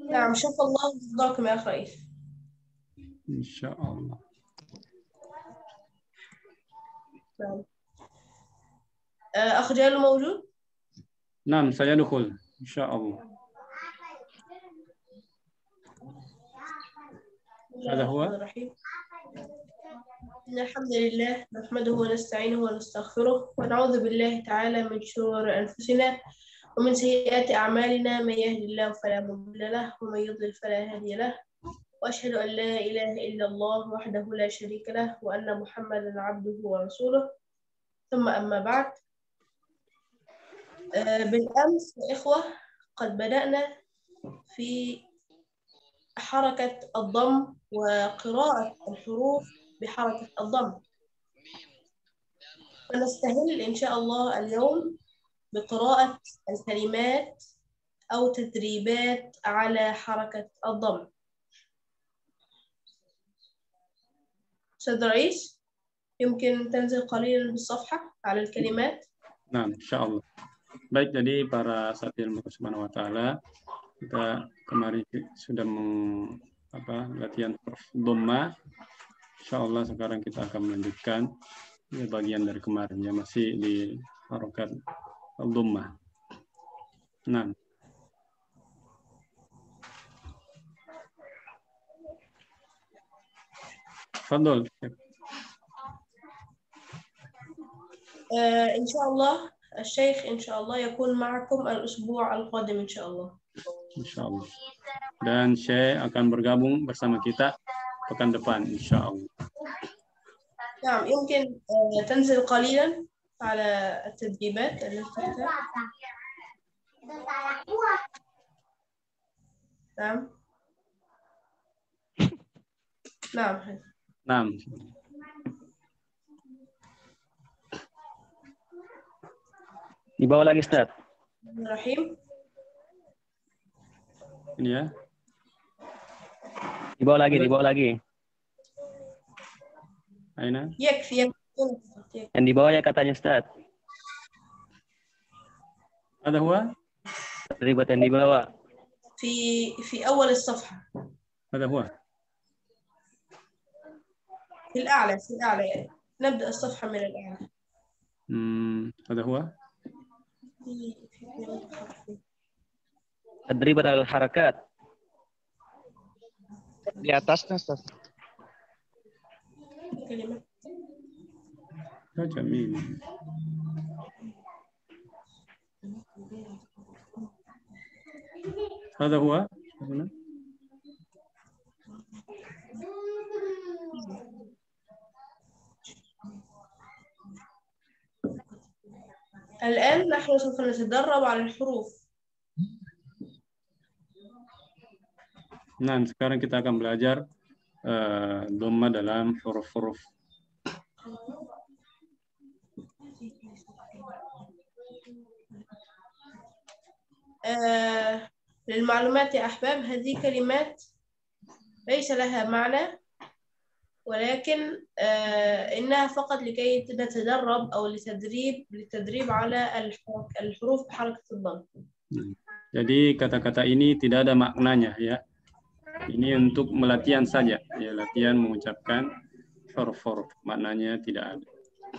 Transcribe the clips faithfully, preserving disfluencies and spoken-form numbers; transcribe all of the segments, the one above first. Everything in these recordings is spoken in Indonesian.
نعم شاف الله رضاكم يا أخ رئيس. إن شاء الله. نعم. أخ جلال موجود؟ نعم سيدخل إن شاء الله. هذا هو. إن الحمد لله نحمده ونستعينه ونستغفره ونعوذ بالله تعالى من شرور أنفسنا ومن سيئات أعمالنا، من يهد الله فلا مضل له ومن يضلل فلا هادي له، وأشهد أن لا إله إلا الله وحده لا شريك له وأن محمدا عبده ورسوله، ثم أما بعد. بالأمس يا إخوة قد بدأنا في حركة الضم وقراءة الحروف بحركة الضم، فنستهل إن شاء الله اليوم بقراءة الكلمات أو تدريبات على حركة الضم. أستاذ رئيس يمكن تنزل قليلا بالصفحة على الكلمات. Nah, insya Allah. Baik, jadi para satya ilmu subhanahu wa ta'ala, kita kemarin sudah meng, apa, latihan huruf dhamma. Insya Allah sekarang kita akan melanjutkan ya, bagian dari kemarin ya, masih di harokat dhamma. Nah. Fadol. آه إن شاء الله الشيخ إن شاء الله يكون معكم الأسبوع القادم إن شاء الله. Insya Allah. Dan Syekh akan bergabung bersama kita pekan depan insya Allah. نعم يمكن آه تنزل قليلا على التدريبات التي نعم نعم نعم. Di bawah lagi, Ustaz. Rahim. Ini ya. Di bawah lagi, di bawah lagi. Aina? Yakfi. Yang di bawah ya katanya, Ustaz. Ada huwa? Ribet yang di bawah. في في أول الصفحة. هذا هو. في الأعلى في الأعلى يعني. نبدأ الصفحة من الأعلى. Hmm, هذا هو. Tadribat al-harakat. Di atasnya, Ustaz. Ya, jamil. هذا هو. هنا. الآن نحن سوف نتدرب على الحروف. Nah, sekarang kita akan belajar uh, dhamma dalam huruf-huruf. Uh, للمعلومات يا أحباب هذه كلمات ليس لها معنى، ولكن uh, إنها فقط لكي نتدرب أو لتدريب للتدريب على الحروف بحركة الضم. Jadi kata-kata ini tidak ada maknanya ya. Ini untuk melatihan saja, ya latihan mengucapkan huruf-huruf. Maknanya tidak ada.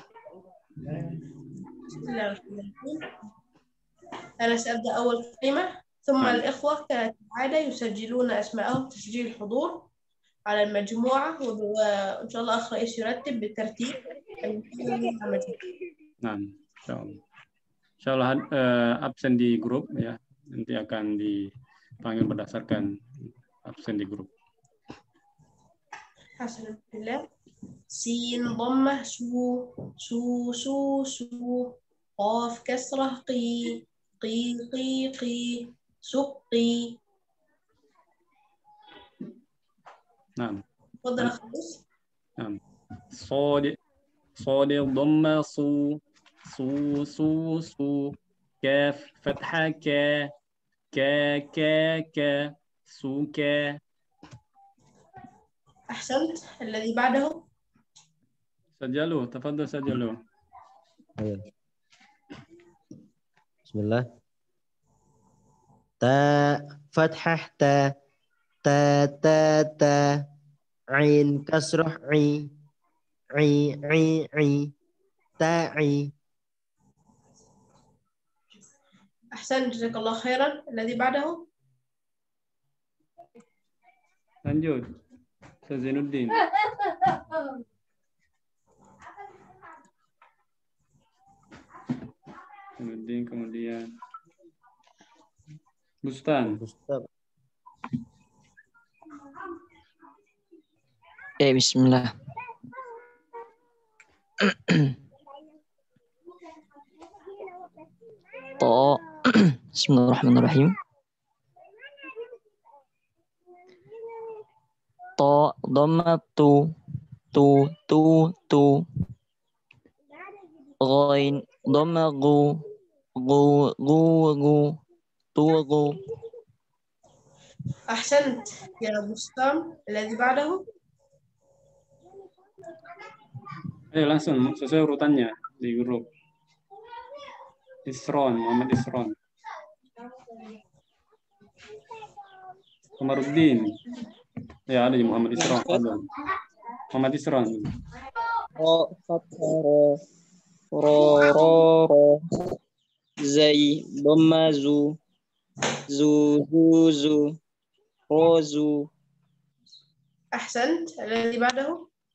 أنا سأبدأ أول كلمة ثم نعم. الإخوة كالعادة يسجلون أسماءهم تسجيل حضور على المجموعة، وإن شاء الله أخ رئيس يرتب بالترتيب. نعم إن شاء الله. إن شاء الله uh, absen di grup ya, nanti akan dipanggil berdasarkan absen di grup. Alhamdulillah. Sin dhammah su su su su qaf kasrah qi qi qi qi suqi. Naam. Tafadhal khalis. Naam. Sad sad dhamma su su su su kaf fatha ka ka ka ka suka. أحسنت. الذي بعده. سجلوا تفضل سجلوا. بسم الله. Ta fathah ta ta ta ta ain kasrah i i i i ta'i. أحسن جزاك الله خيرا. الذي بعده. Lanjut. Ustaz Zainuddin. Zainuddin kemudian Bustan. Ustaz. Eh, bismillah. To. Bismillahirrahmanirrahim. To dhamma tu tu tu tu. Ghain dhamma gu gu gu gu tu gu. أحسنت يا بسطام. الذي بعده. Ayo langsung sesuai urutannya di grup. Isron, Muhammad Isron. Komaruddin. Ya, ada di Muhammad Isron. Pardon. Muhammad Isron. Ro fathah ro ro ro ro zai dhamma zu zu zu zu ro zu. أحسنت. الذي بعده.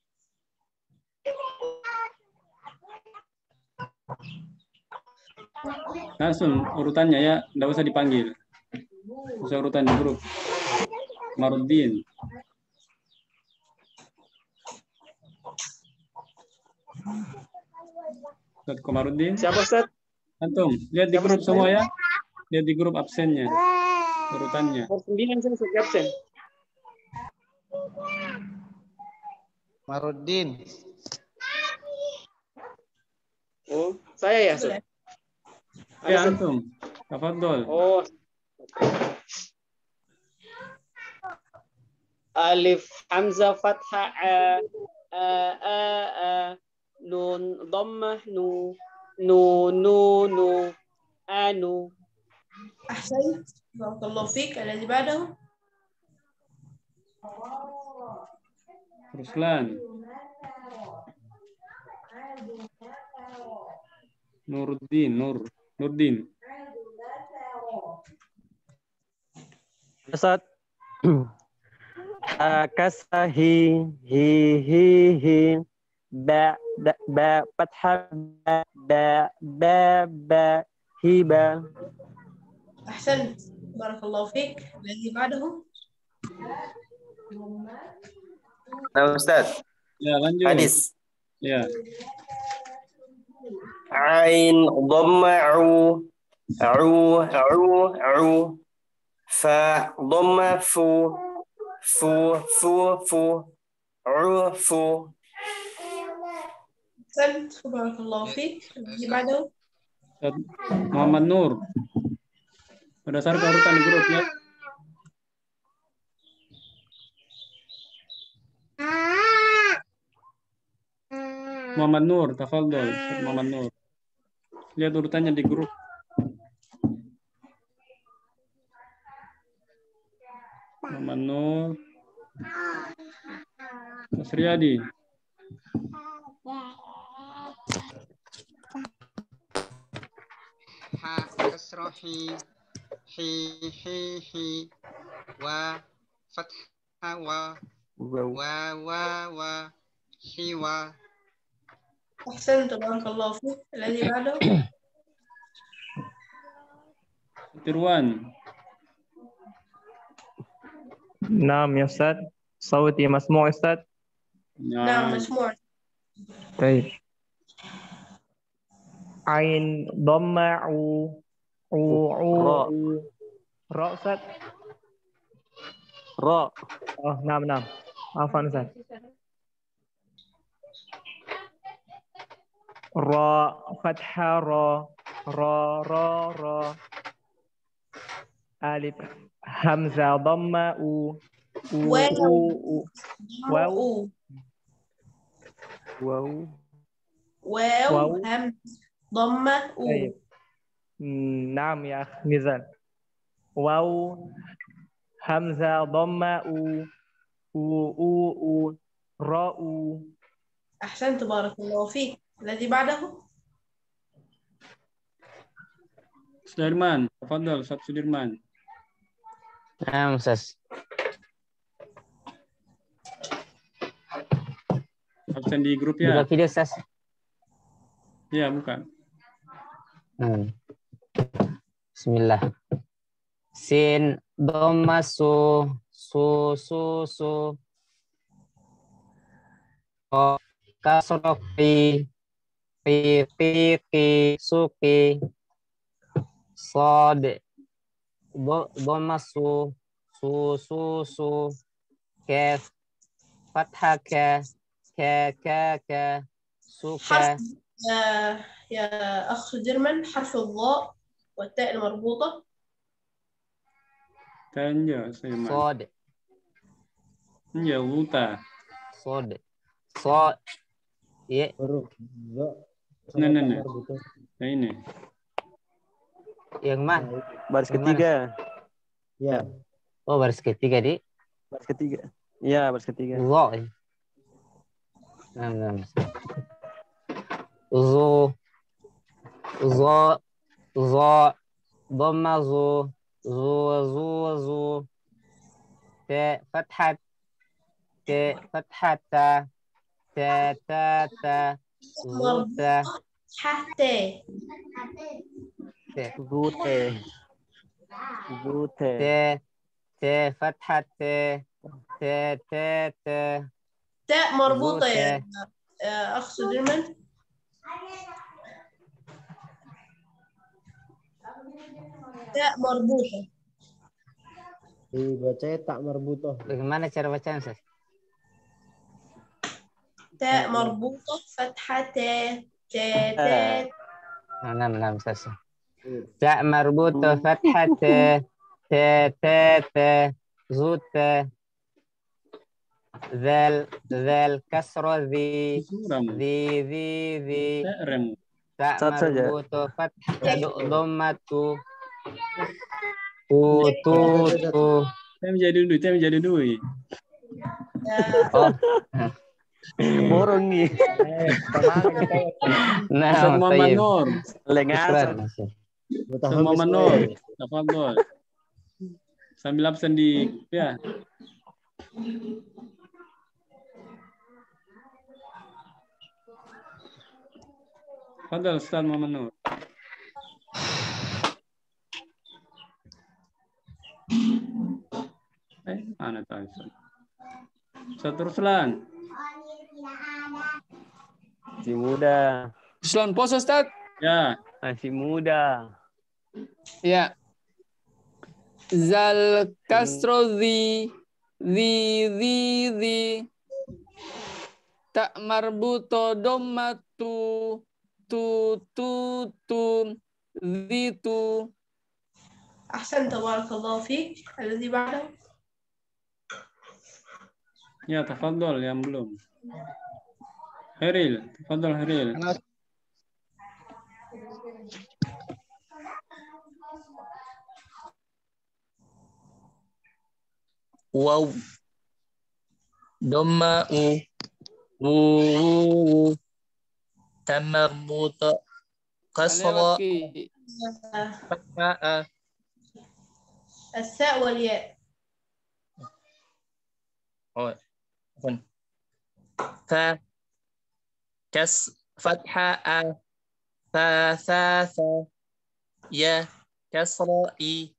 Langsung urutannya ya, enggak usah dipanggil. Sesuai urutan di grup. Komaruddin. Ustaz Komaruddin. Siapa Ustaz? Antum, lihat di grup semua ya. Lihat di grup absennya. Urutannya. Nomor sembilan saya Ustaz absen. Marudin. Oh, saya ya Ustaz. Ya, antum. Tafadhol. Oh. Alif hamzah fathah a a a, a nun dhammah nu nu nu nu anu. أحسنت. بارك الله فيك. الذي بعده. Ruslan. Nuruddin, Nur, Nurdin. Ustaz. Kasa hi hi hi hi ba da, ba fathah ba ba ba ba hiba. أحسنت. بارك الله فيك. الذي بعده. Nah, Ustaz. Ya, lanjut. Hadis. Ya. Ain dhamma u u u u fa dhamma fu fu fu fu u fu. أحسنت. بارك الله فيك. الذي بعده. Ustaz Muhammad Nur. Berdasarkan urutan di grup ya. Muhammad Nur, tafadhol. Ustaz Muhammad Nur. Lihat urutannya di grup. Muhammad Nur. Mas Riyadi. Ha kasrah hi hi hi hi wa fathah wa wa wa wa hi wa. أحسنت. بارك الله فيك. الذي بعده. Tirwan. نعم يا أستاذ صوتي مسموع أستاذ. نعم مسموع. طيب عين ضمة عو عو عو راء. راء أستاذ. Ra. Oh نعم نعم عفوا أستاذ. راء فتحة را را را را ألف همزة ضمة أو أو أو أو واو Wow. واو واو. هم ضمة أو. طيب نعم يا أخ ميزان. Waw hamzah dhamma u u u u ra u. أحسنت بارك الله فيك. الذي بعده Sudirman, tafadhal Ustaz Sudirman. Nah, Ustaz. Absen di grup Buka ya? video, Ustaz. Iya, bukan. Hmm. Bismillah. Sin dhamma su su su su. O kasroh fi fi fi fi suki. Sod dhamma su su su su. Kaf fathah ka ka ka ka suka. حرف يا يا أخ سديرمان حرف الضاء والتاء المربوطة. Tanya Sudirman. Sod Ya, wuta. sod sod ya Huruf za. Nah, nah, nah. Nah, ini. yang mana? Baris Yang ketiga. Ya. Oh, baris ketiga, Di. Baris ketiga. Iya, baris ketiga. Zo. Nah, nah. Zo. Zo. Zo. Dhamma zo. Zo, zo, zo. Ta, fathat. Ta, fathata. Ta, ta, ta. Zuta. حتى Ta. Zute. Zute. Ta. Ta, fathat. Ta. Ta, ta, ta. تاء مربوطة زوجة. يا يا أخ سديرمان. تاء مربوطة. Dibaca tak marbutoh. Bagaimana cara bacaan, Ustaz? تاء مربوطة فتحة تاء تاء تاء. Nah, nah, nah, Ustaz. Ta marbuta fathah ta ta ta ta zuta zal zal kasra zi zi zi zi Rem. ta Satu saja. marbuta fathah dhammatu tu tu tu. Saya menjadi dulu, saya menjadi dulu. Oh. Borong nih. Nah, Ustaz Muhammad tayyib. Nur. Lengan. Ustaz Muhammad Nur. Tafadhol. Sambil absen di ya. Tafadhol Ustaz Muhammad Nur. Eh, mana tahu Ustaz? Ustaz Ruslan. Masih muda. Ruslan pos Ustaz. Ya. Masih muda. Ya. Zal kasro zi zi zi zi tak marbuto dommatu tu tu tu zi tu. أحسنت بارك الله فيك. الذي بعده Ya, tafadhol yang belum. Heril, tafadhol Heril. Waw dhamma u u u tamarbuta kasra fatha الثاء والياء. oh afwan fa kas fatha a fa fa fa ya kasra i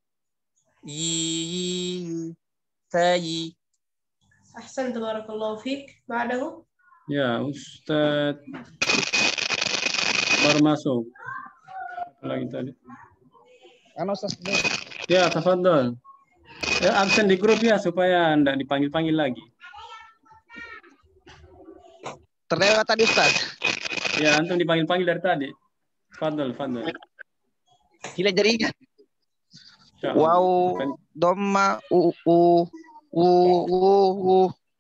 yi fayi. أحسنت بارك الله فيك. بعده Ya, Ustaz baru masuk. Apa lagi tadi? Ano Ustaz? Ya, tafadhol. Ya, absen di grup ya supaya enggak dipanggil-panggil lagi. Terlewat tadi Ustaz. Ya, antum dipanggil-panggil dari tadi. Tafadhol, tafadhol. Hilang jaringan. Insyaallah. Wow, dhamma u u u u u.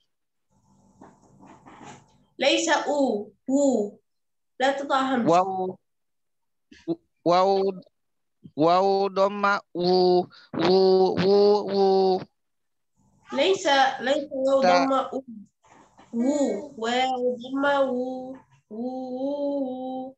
ليس أو و لا تضع همزة. Wow, wow, Waw dhamma u u u u. ليس ليس واو Ta ضمة أو وو واو ضمة وو وو.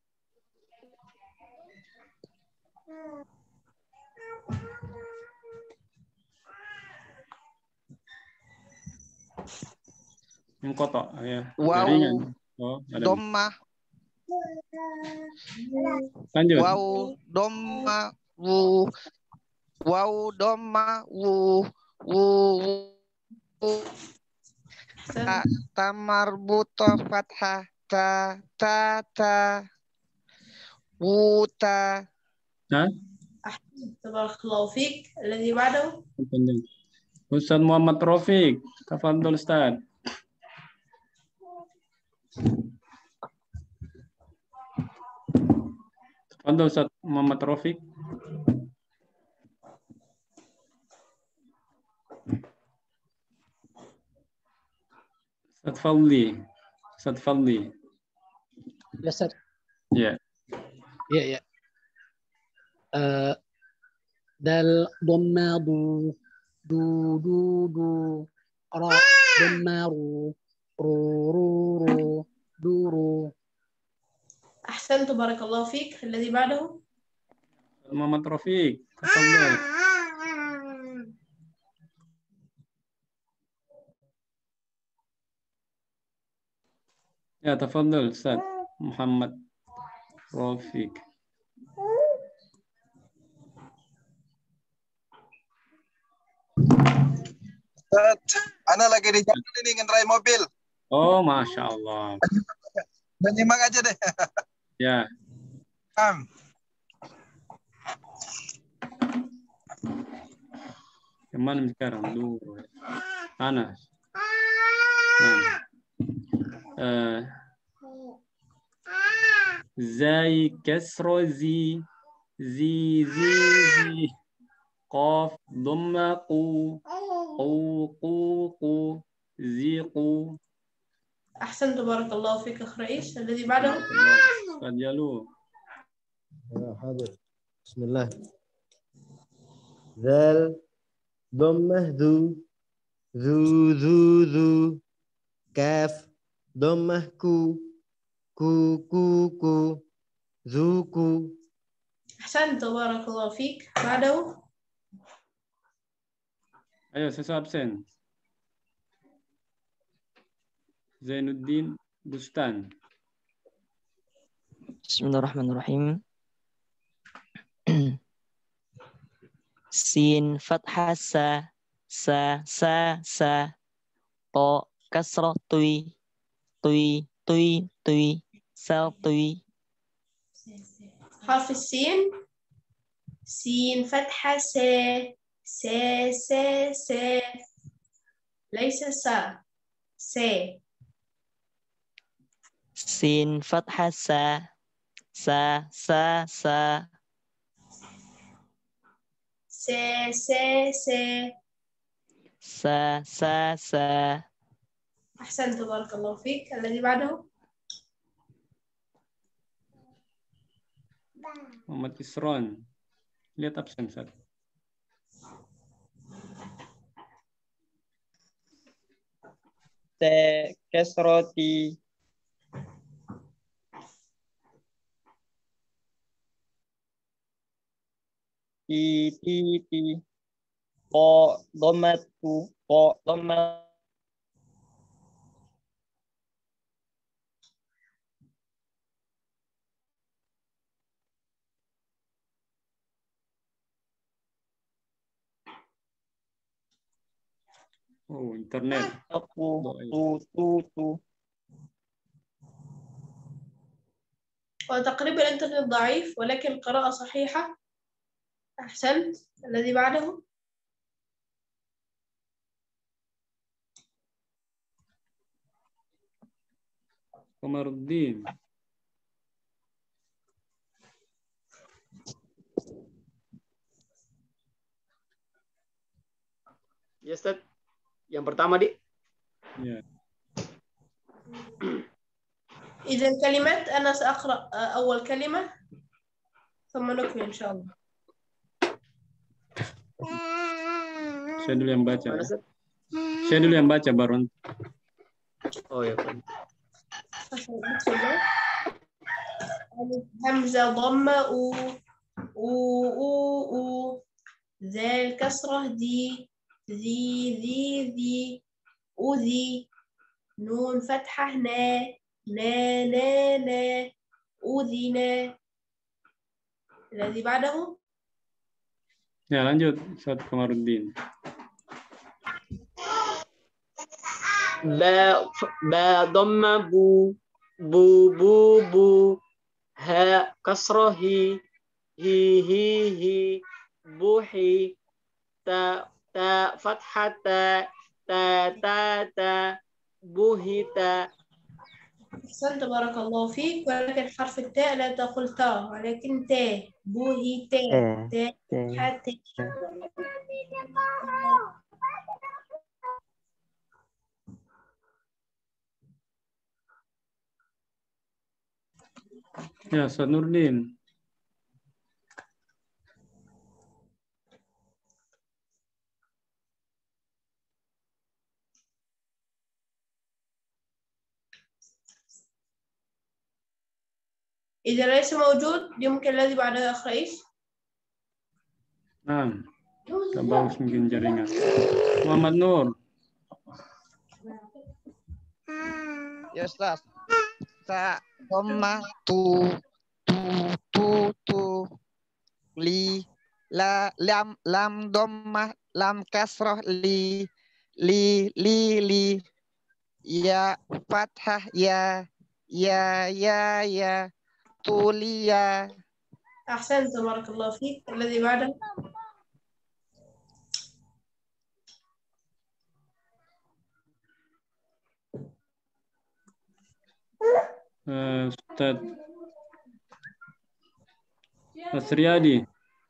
Yang kotak ya. waw Jaringan. Oh, ada. dhamma Lanjut. waw dhamma wu waw dhamma wu wu wu. Ta ta marbuta fathah ta ta ta wuta. Hah? أحسنت تبارك الله فيك. الذي بعده Ustaz Muhammad Rafiq, tafadhol Ustaz. Tafadhol Ustaz Muhammad Rafiq. Ustaz Fadli. Ustaz Fadli. Ya, Ustaz. Ya. Ya, ya. Uh, dal dhamma du du du du ra dhamma ru ru ru ru duru. أحسنت بارك الله فيك. الذي بعده Muhammad Rafiq, tafadhol. Ya, tafadhol Ustaz Muhammad Rafiq. Ana lagi di jalan ini ngendarai mobil. Oh, Masya Allah. Menyimak aja deh. Ya. Um. Kemana sekarang? Dulu. Panas. Nah. Uh, zai kasro zi zi zi zi qaf dhamma qu qu qu qu ziqu. أحسنت بارك الله فيك أخ رئيس. الذي بعده Sajalu. Ya, hadir. Bismillah. Zal dhammah dhu dhu dhu dhu kaf dhammah ku ku ku ku zuku. أحسنت بارك الله فيك. بعده Ayo, saya absen. Zainuddin Bustan. Bismillahirrahmanirrahim. Sin fathah sa sa sa sa to kasrah tui tui tui tui sal tui. حرف السين سين فتحة س س س س ليس سا س. Sin fathah sa sa sa sa س س س sa sa sa. أحسنت بارك الله فيك. الذي بعده Muhammad Isron. Lihat absen, Ustaz. Te kasroti ti ti ti ko domatu ko domat Oh, internet. tu tu tu tu. وتقريبا الإنترنت ضعيف ولكن القراءة صحيحة. أحسنت. الذي بعده Komaruddin. Ya, Ustaz. Yang pertama, Dik. Ya. إذا الكلمات أنا سأقرأ أول كلمة ثم نكمل إن شاء الله. Saya dulu yang baca. Mana, Ya. Ustaz? Saya dulu yang baca baru. Oh ya, Pak. همزة ضمة أو أو أو أو ذال كسرة دي ذي ذي ذي أذي نون فتحة نا نا نا نا أذنا. الذي بعده Ya lanjut, Ustaz Komarudin. Ba ba dhamma bu bu bu bu ha kasrah hi hi hi hi buhi ta ta fathah ta ta ta ta buhita. أحسنت بارك الله فيك، ولكن حرف التاء لا تقول تا ولكن تا بوهي تا تا حتى. Ya, Ustaz Nurdin. إذا ليس موجود يمكن الذي بعده أخ رئيس. Nah, tak bagus mungkin jaringan. Muhammad Nur. Ya Ustaz. Sa dhamma tu tu tu tu li la lam lam dhamma lam kasrah li li li li ya fathah ya ya ya ya tulia. أحسنت بارك الله فيك. الذي بعده Uh, Ustaz Asriyadi.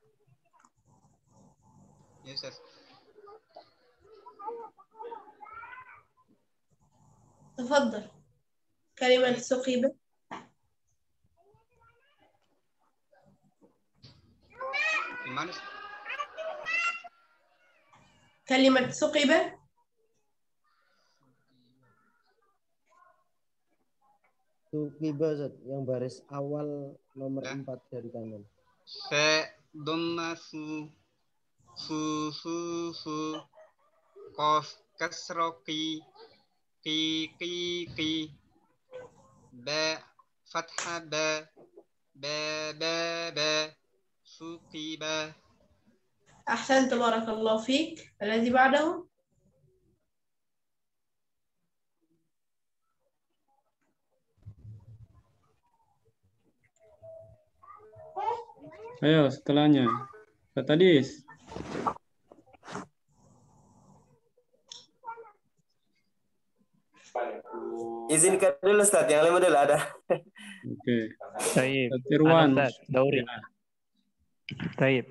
Ya, Ustaz. تفضل. كلمة سقيبة. Gimana? كلمة سقيبة. Sukiba, yang baris awal nomor empat dari kanan. Fe dhamma fu fu fu fu qaf kasra qi qi qi qi ba fathah ba ba ba ba suqiba. أحسنت بارك الله فيك. الذي بعده Ayo setelahnya. Tadis. Izinkan dulu Ustaz, yang lain dulu ada. Oke. Taib. Irwan. Ustaz, Dauri. Taib.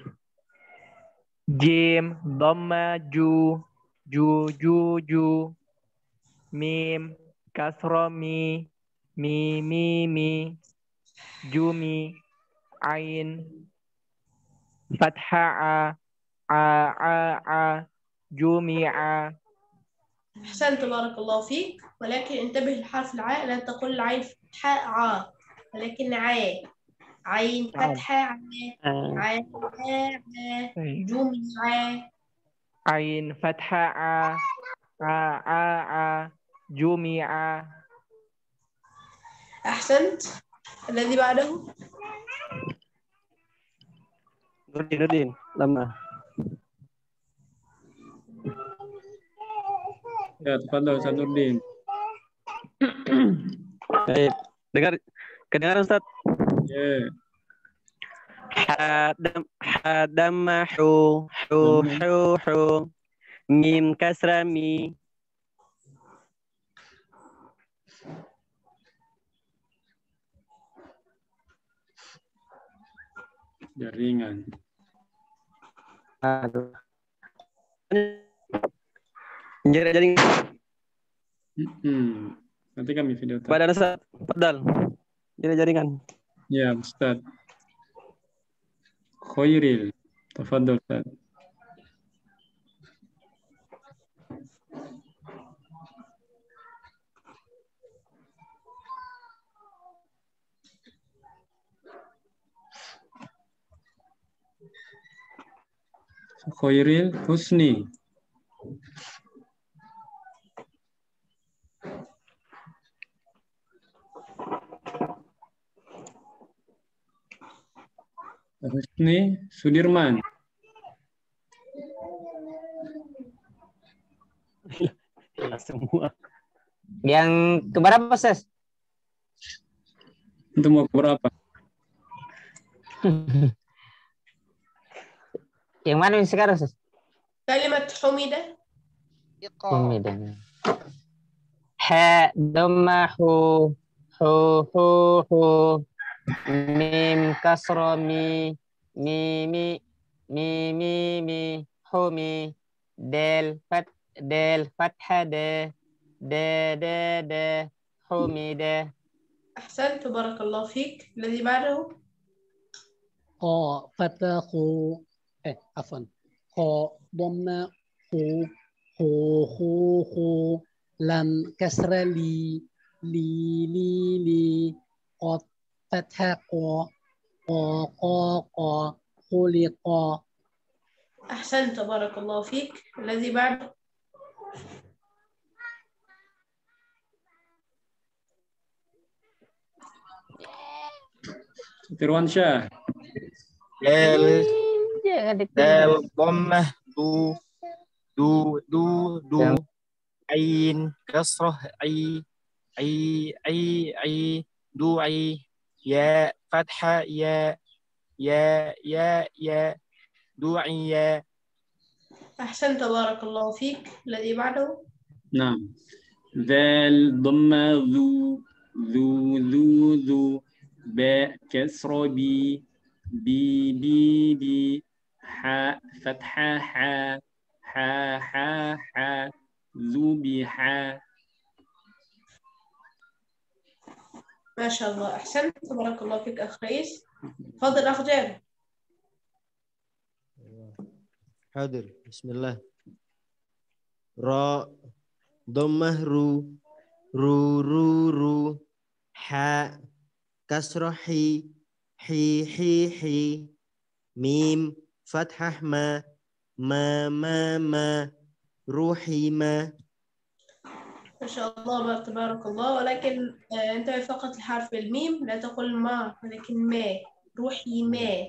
Jim, dhamma ju, ju ju ju. Mim, kasra mi, mi mi mi. Jumi, ain, fathah a, a a a. Jumi'a. أحسنت بارك الله فيك، ولكن انتبه لحرف العاء، لا تقل العين فتحة ع ولكن عاء. عين فتحة ع ع جمع. عين فتحة ع ع ع ع جمع. أحسنت. الذي بعده Nurdin, Nurdin, lama. Ya, tafadhol Ustaz Nurdin. Baik. Dengar, kedengaran Ustaz? Ya. Hadam hadamahu hu hu hu mim kasra mi. Jaringan. Aduh. Jaring. Hmm. Nanti kami video. Pada Ustaz, padahal. Jadi jaringan. Ya, Ustaz. Khairil. Tafadhol Ustaz. Khairil husni. Husni Sudirman. Semua. Yang keberapa, Ses? Itu mau keberapa? Yang mana yang sekarang, Ses? Kalimat Humidah. Humidah. Ha, dhamma, hu, hu, hu, hu. Mim, kasra, mi, mi, mi, mi, mi, mi, humi. Del, fat, del, fathah, de, de, de, de, humida. أحسنت بارك الله فيك. الذي بعده. قا فتح خو eh afan kho dhamma khu khu khu khu lam kasra li li li li qad fatha qa qa qa qa khuliqa. أحسنت بارك الله فيك. الذي بعده. Firwansyah. Del del dhammah du du du du ain kasrah ai ai ai ai du'i ya fathah ya ya ya ya du'i ya. أحسنت بارك الله فيك. الذي بعده. نعم. ذال ضمة ذو ذو ذو ذو باء كسر بي بي بي بي حاء فتحة حا حا حا حا ذو بحا. ما شاء الله. أحسنت بارك الله فيك أخ رئيس. تفضل أخ جابر. حاضر. بسم الله. را ضمه رو رو رو رو حاء كسر حي حي حي حي ميم فتحة ما ما ما ما روحي ما. ما شاء الله تبارك الله. ولكن آه انتبه فقط لحرف الميم، لا تقل ما ولكن ما. روحي ما.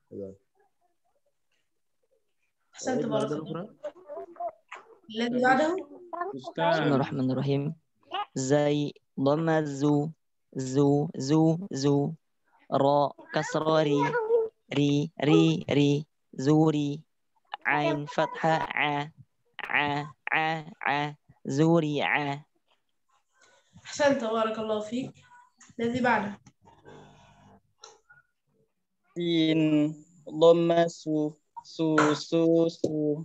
أحسنت بارك الله. الذي بعده. بسم الله الرحمن الرحيم. زي ضم زو زو زو زو را كسر ري ري ري ري زوري عين فتحة ع ع ع ع زوري ع. أحسنت بارك الله فيك. الذي بعده. سين ضم سو سو سو سو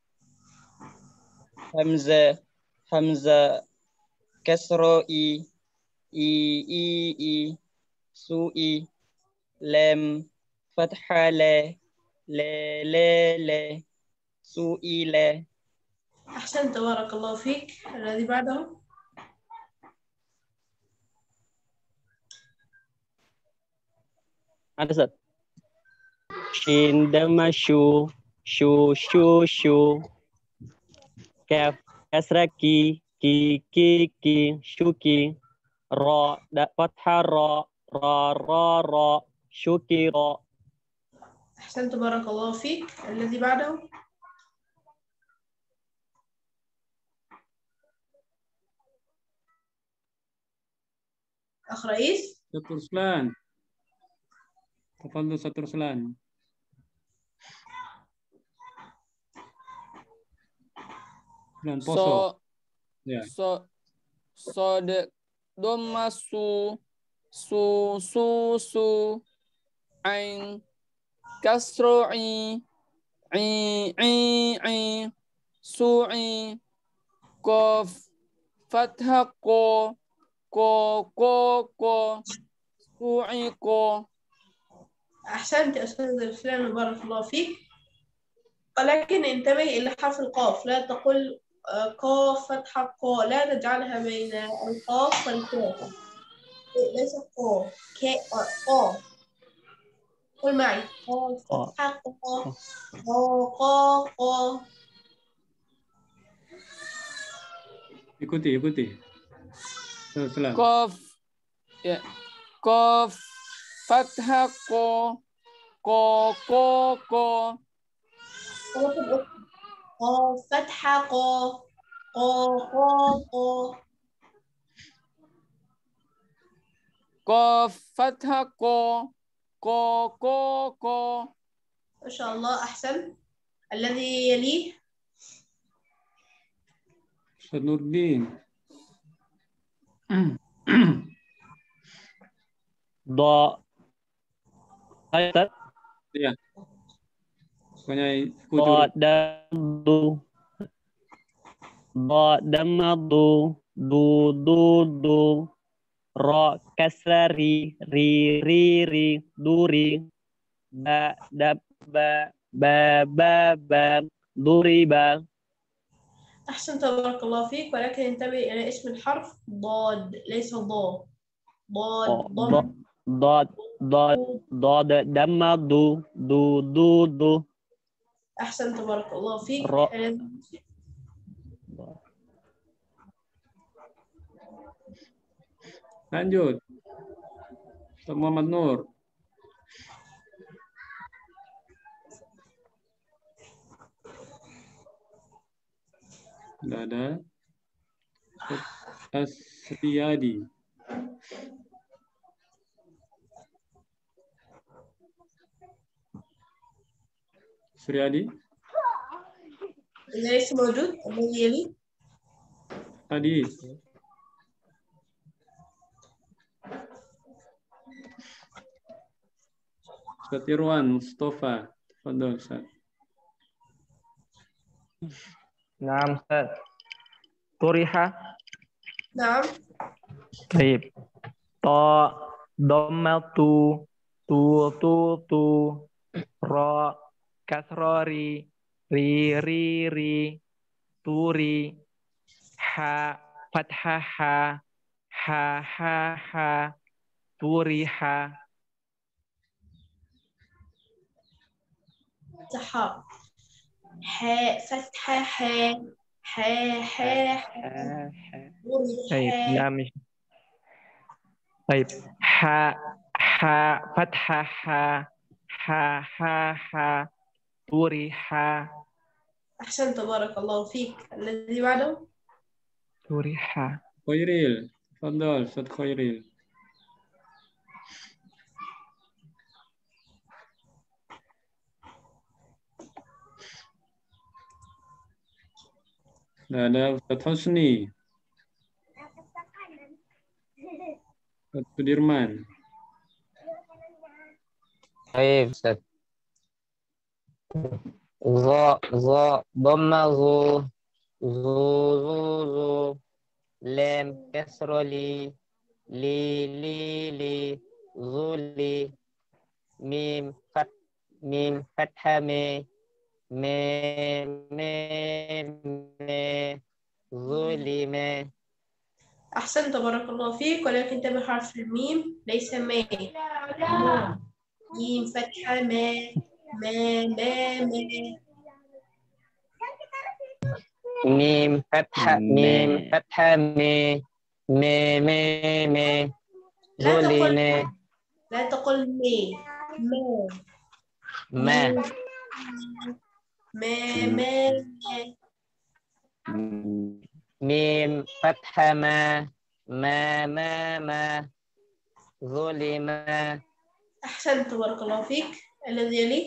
همزة همزة كسر إي إي إي إي سوئي لام فتحة لا لا لا لا سوئي لا. أحسنت بارك الله فيك. الذي بعده. Ada Ustaz. Shin dhamma shu shu shu shu. Kaf kasra ki ki ki ki shuki. Ra da fathah ra ra ra ra shukira. أحسنت بارك الله فيك. الذي بعده. أخ رئيس. Satu Ruslan. تفضل Satu Ruslan. Dan poso. So, ya. So, so de doma su su su su ain kasro i i i i su'i kof fathah ko ko ko ko su'i ko. أحسنت يا أستاذ الإسلام بارك الله فيك. ولكن انتبه إلى حرف القاف، لا تقل قاف فتحة قا، لا تجعلها بين القاف والكاف. ليس قا كا قا. قول معي. قاف فتحة قا قا قا قا. Ikuti, ikuti. Selang. Qaf ya. Qaf fathah ko ko ko ko. قاف فتحة قا قا قا قا. Qaf fathah ko ko ko ko. ما شاء الله أحسن. الذي يليه Ustaz Nurdin. Do. Ayo, Ustaz. Iya. Pokoknya ikuti Do urut. dan du. Do dan du. Du du du. Ro kasra ri ri ri ri duri. Ba da ba ba ba ba duriba. أحسن تبارك الله فيك، ولكن انتبه إلى اسم الحرف ضاد ليس ضا. ضاد ضم. ضاد ضاد ضاد دم دو دو دو دو. أحسن تبارك الله فيك. را. Lanjut. Ustaz Muhammad Nur. Tidak ada. Asriyadi. Asriyadi. ليس موجود. الذي يلي Tadi. Ustaz Irwan Mustafa. Tafadhol Ustaz. Naam Ustaz. Turiha. نعم. Baik. To dhammatu tu tu tu ra kasrori ri ri ri turi ha fathah ha ha ha ha turiha. فتحة حاء فتحة حاء حاء حاء Baik, naam. Baik. Ha ha fathah ha ha ha ha turiha. أحسن تبارك الله فيك. الذي بعده Turiha. Khairil. Tafadhol Ustaz Khairil. Tidak ada. Ustaz Husni. Ustaz Sudirman. Baik, Ustaz. Za za dhamma zu zu zu zu lam kasra li li li li zuli mim fat mim fathah me me me me zulime. أحسن تبارك الله فيك، ولكن انتبه حرف الميم ليس ما. ميم فتحة ما ما ما ما. ميم فتحة ميم فتحة مي مي مي مي لا تقل ظلم لا تقل مي ما ما ما ما ميم فتحة ما ما ما ما ظلم. أحسنت تبارك الله فيك. الذي يلي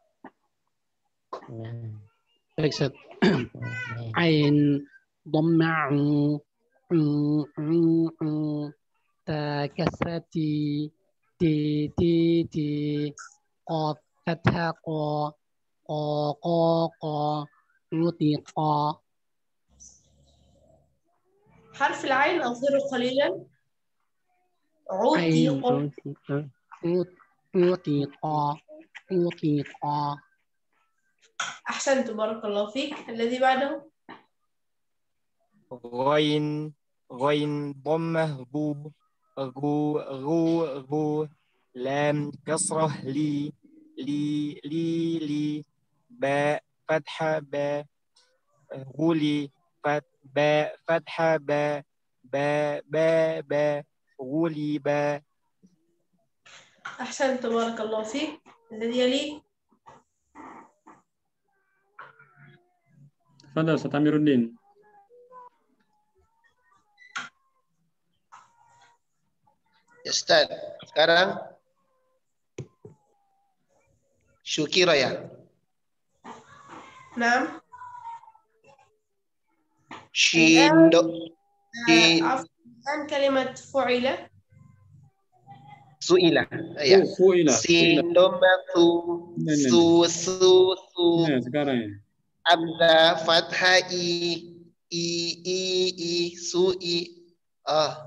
Baik, Ustaz. Ain dhamma'u u u u ta kasrati ti ti ti qaf fathah qa qa qa qa utiqa. حرف العين أظهره قليلا. عين عوتق utiqa utiqa. أحسنت تبارك الله فيك. الذي بعده غين غين ضمه غو غو غو غو لام كسره لي لي لي لي باء فتحة باء غولي فت باء فتحة باء باء باء باء غولي باء. أحسنت بارك الله فيك. الذي يلي. تفضل Ustaz Amiruddin. Ya Ustaz, sekarang syukira ya. نعم. Shin do shin الآن كلمة فعل. suila ya. Sin doma su su su su. Nah, sekarang ya. Amza fathah i i i i su i ah.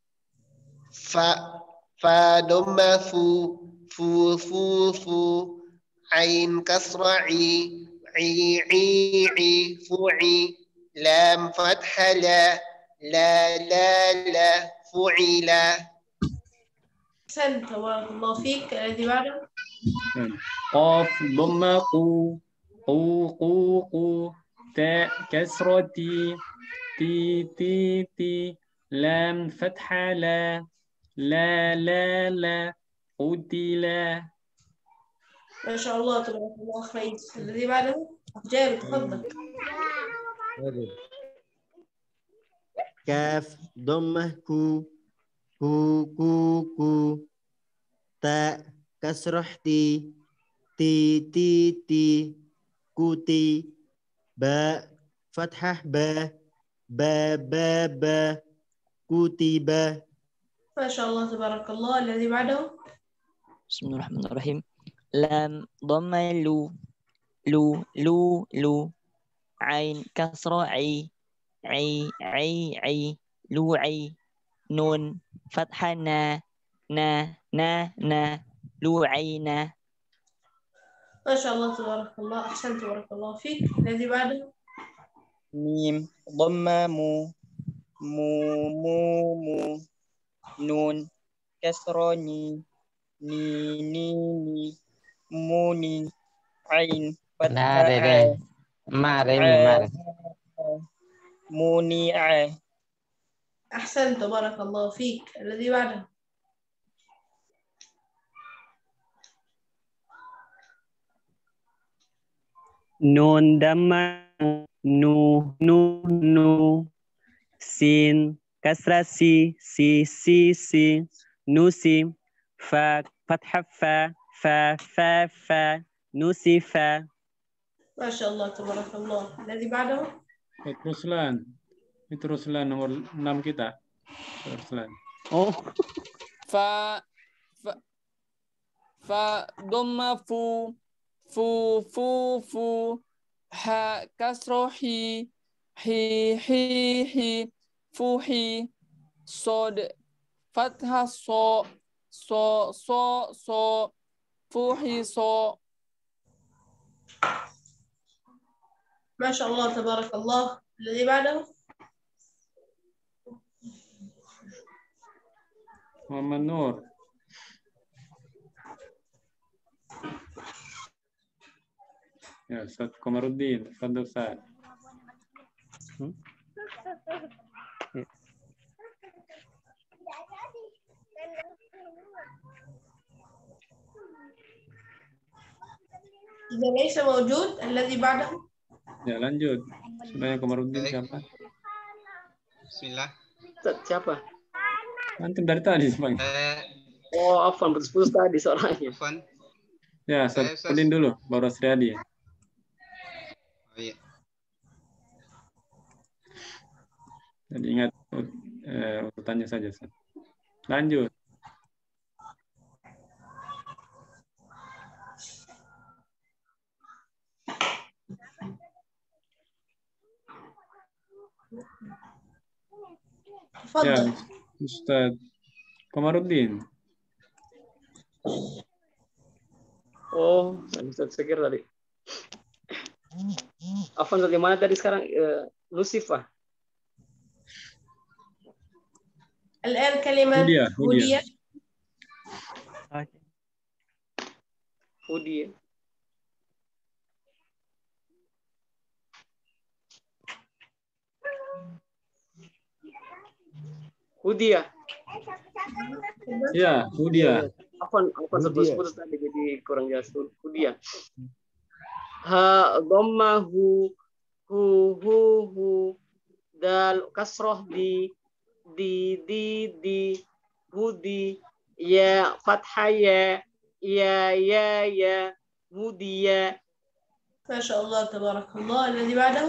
Fa fa doma fu fu fu fu. Ain kasra i i i i fu'i. Lam fathah la la la la fu'ila. أحسنت بارك الله فيك. الذي بعده. قاف ضمة قو قو قو قو تاء كسرة تي تي تي تي لام فتحة لا لا لا لا قتلا. ما شاء الله تبارك الله خير. الذي بعده. جابر تفضل. كاف ضمة كو كو كو كو تاء كسرة تي تي تي تي كوتي باء فتحة با با با با كتب. ما شاء الله تبارك الله. الذي بعده. بسم الله الرحمن الرحيم. لام ضمة لو لو لو لو عين كسرة عي عي عي عي لوعي نون فتحة نا نا نا نا لوعينا. ما شاء الله تبارك الله. أحسنت تبارك الله فيك. الذي بعده. ميم ضمة مو مو مو مو نون كسرة ني ني ني ني موني عين فتحة Nare ع deh. Mare mi ع mare. موني ع. أحسنت تبارك الله فيك. الذي بعده. نون دم نو نو نو سين كسرة سي سي سي سي نوسي فا فتحة فا فا فا فا نوسي فا. ما شاء الله تبارك الله. الذي بعده. Ruslan. Itu Ruslan nomor enam kita. Ruslan. Oh. Fa fa fa dhamma fu fu fu fu ha kasro hi hi hi hi fu hi sod fathah so so so so fu hi so. ما شاء الله تبارك الله. الذي بعده. Muhammad Nur. Ya, Ustaz Komaruddin. Tafadhal Ustaz. Hmm? Ya. إذا ليس موجود الذي بعده. Ya, lanjut. Sudah yang Komaruddin siapa? Bismillah. Siapa? Antum dari tadi semuanya. Eh, Oh, Afwan putus-putus tadi suaranya. Afwan. Ya, Ustaz Udin dulu, baru Asriadi. Oh iya. Jadi ingat eh, urutannya saja, Ustaz. Lanjut. Ya, Ustaz Komaruddin. Oh, Ustaz Sekir tadi. Afwan dari mana tadi sekarang? Uh, Lucifer. الآن كلمة هدية هدية. Hudi. Hudi ya? Ya, Hudia. Afwan, afwan putus-putus tadi jadi kurang jelas. Hudi ya. Ha dhamma hu hu hu hu dal kasroh di di di di hudi ya fathah ya ya ya ya hudi ya. ما شاء الله تبارك الله. الذي بعده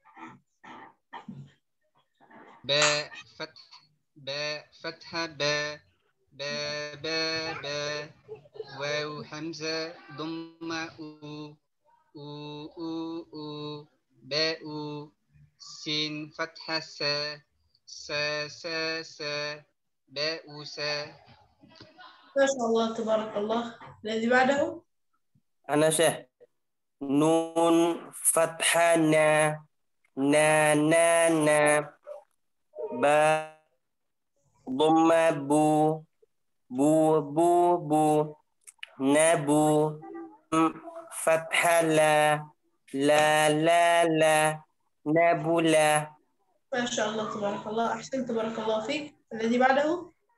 باء فتح باء فتحة باء باء باء باء واو حمزة ضمة أو أو أو أو باء سين فتحة سا سا سا سا باء سا. ما شاء الله تبارك الله. الذي بعده أنا شيخ نون فتحة نا نا نا نا با ضمة بو بو بو بو نبو فتحة لا لا لا لا نبولا. ما شاء الله تبارك الله. أحسنت تبارك الله فيك. الذي بعده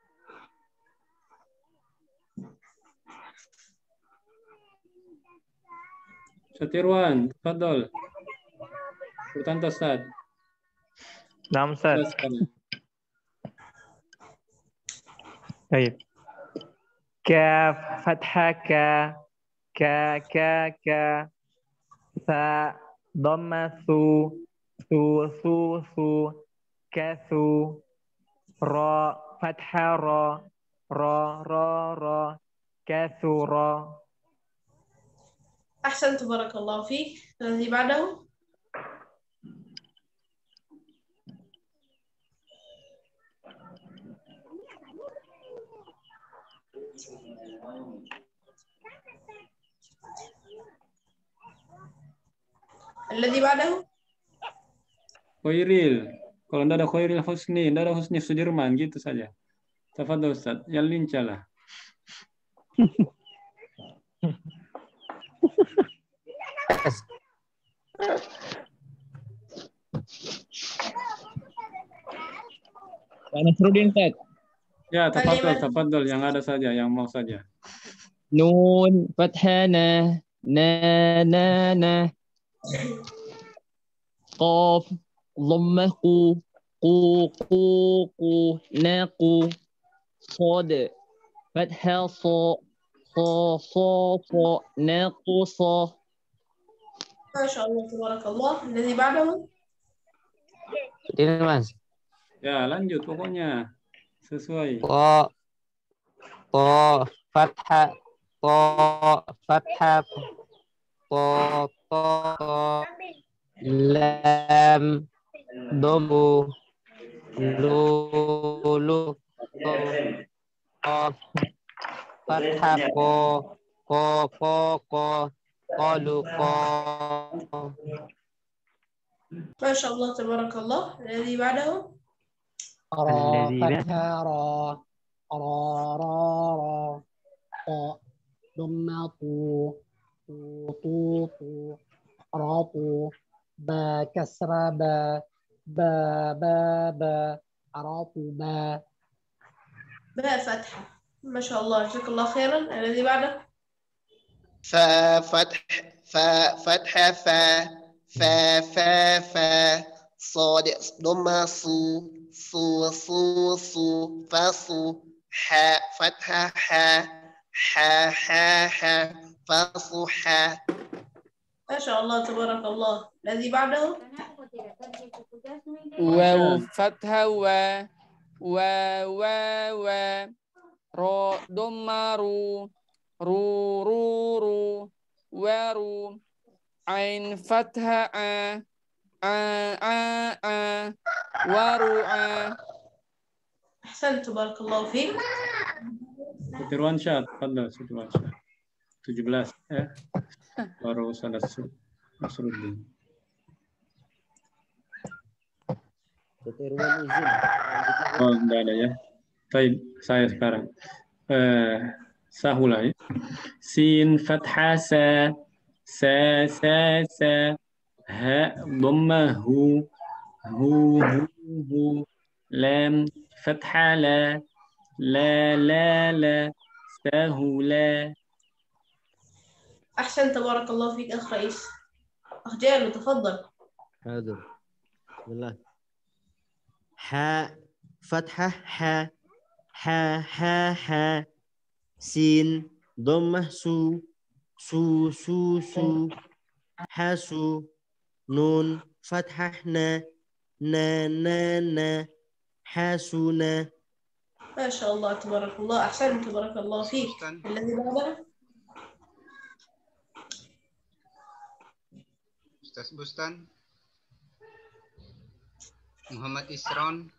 Satirwan, tafadhol. Bertanda Ustaz. نعم أستاذ. طيب. كاف فتحة كا كا كا كا ثاء ضمة ثو ثو ثو ثو كثو راء فتحة را را را را كثر. أحسنت تبارك الله فيك. الذي بعده الذي بعده Khairil. Kalau tidak ada Khairil Husni, tidak ada Husni Sudirman, gitu saja. Tafadhol Ustaz, yang lincah lah. Pak Nasruddin, Ustaz. Ya, tafadhol, tafadhol, yang ada saja, yang mau saja. Nun fathana na na na qaf dhammah qu qu qu qu naqu sad fathah sa sa sa sa naqu sa. ما شاء الله تبارك الله. الذي بعده Ini Mas. Ya, lanjut pokoknya. Sesuai. To to fathah to fathah to to lam domu lu lu to qaf fathah ko ko ko ko qalu ko. ما شاء الله تبارك الله. الذي بعده را فتحة را را را را طاء ضمة طو طو طو طو را طو با كسرة با با با با را طو با. باء فتحة. ما شاء الله جزاك الله خيرا. الذي بعده فا فتح فا فتحة فا فا فا فا صاد ضمة صو صو صو صو فصو حاء فتحة حاء حاء حاء حاء فصو حاء. ما شاء الله تبارك الله. الذي بعده واو فتحة و و و و رو ضمة رو رو رو رو ورو عين فتحة ع ع ع ع ورع. أحسنت تبارك الله فيك. Satirwan Syah, tafadhol Satirwan Syah. tujuh belas ya. Baru Ustaz Nasruddin. Satirwan izin. Oh, enggak ada ya. Baik, saya sekarang. Eh, Sahulai. Sin fathah sa. Sa sa sa. Ha dhammah hu. Hu hu hu. Lam fathah la. La la la. Sahula. أحسنت بارك الله فيك أخ رئيس. أخ جابر تفضل. حاضر. بسم الله. حاء فتحة حاء حاء حاء حاء سين ضمة سو سو سو سو حاسو نون فتحة نا نا نا نا حاسونا. ما شاء الله تبارك الله. أحسنت تبارك الله فيك. الذي بعده Ustaz Bustan. Muhammad Isron.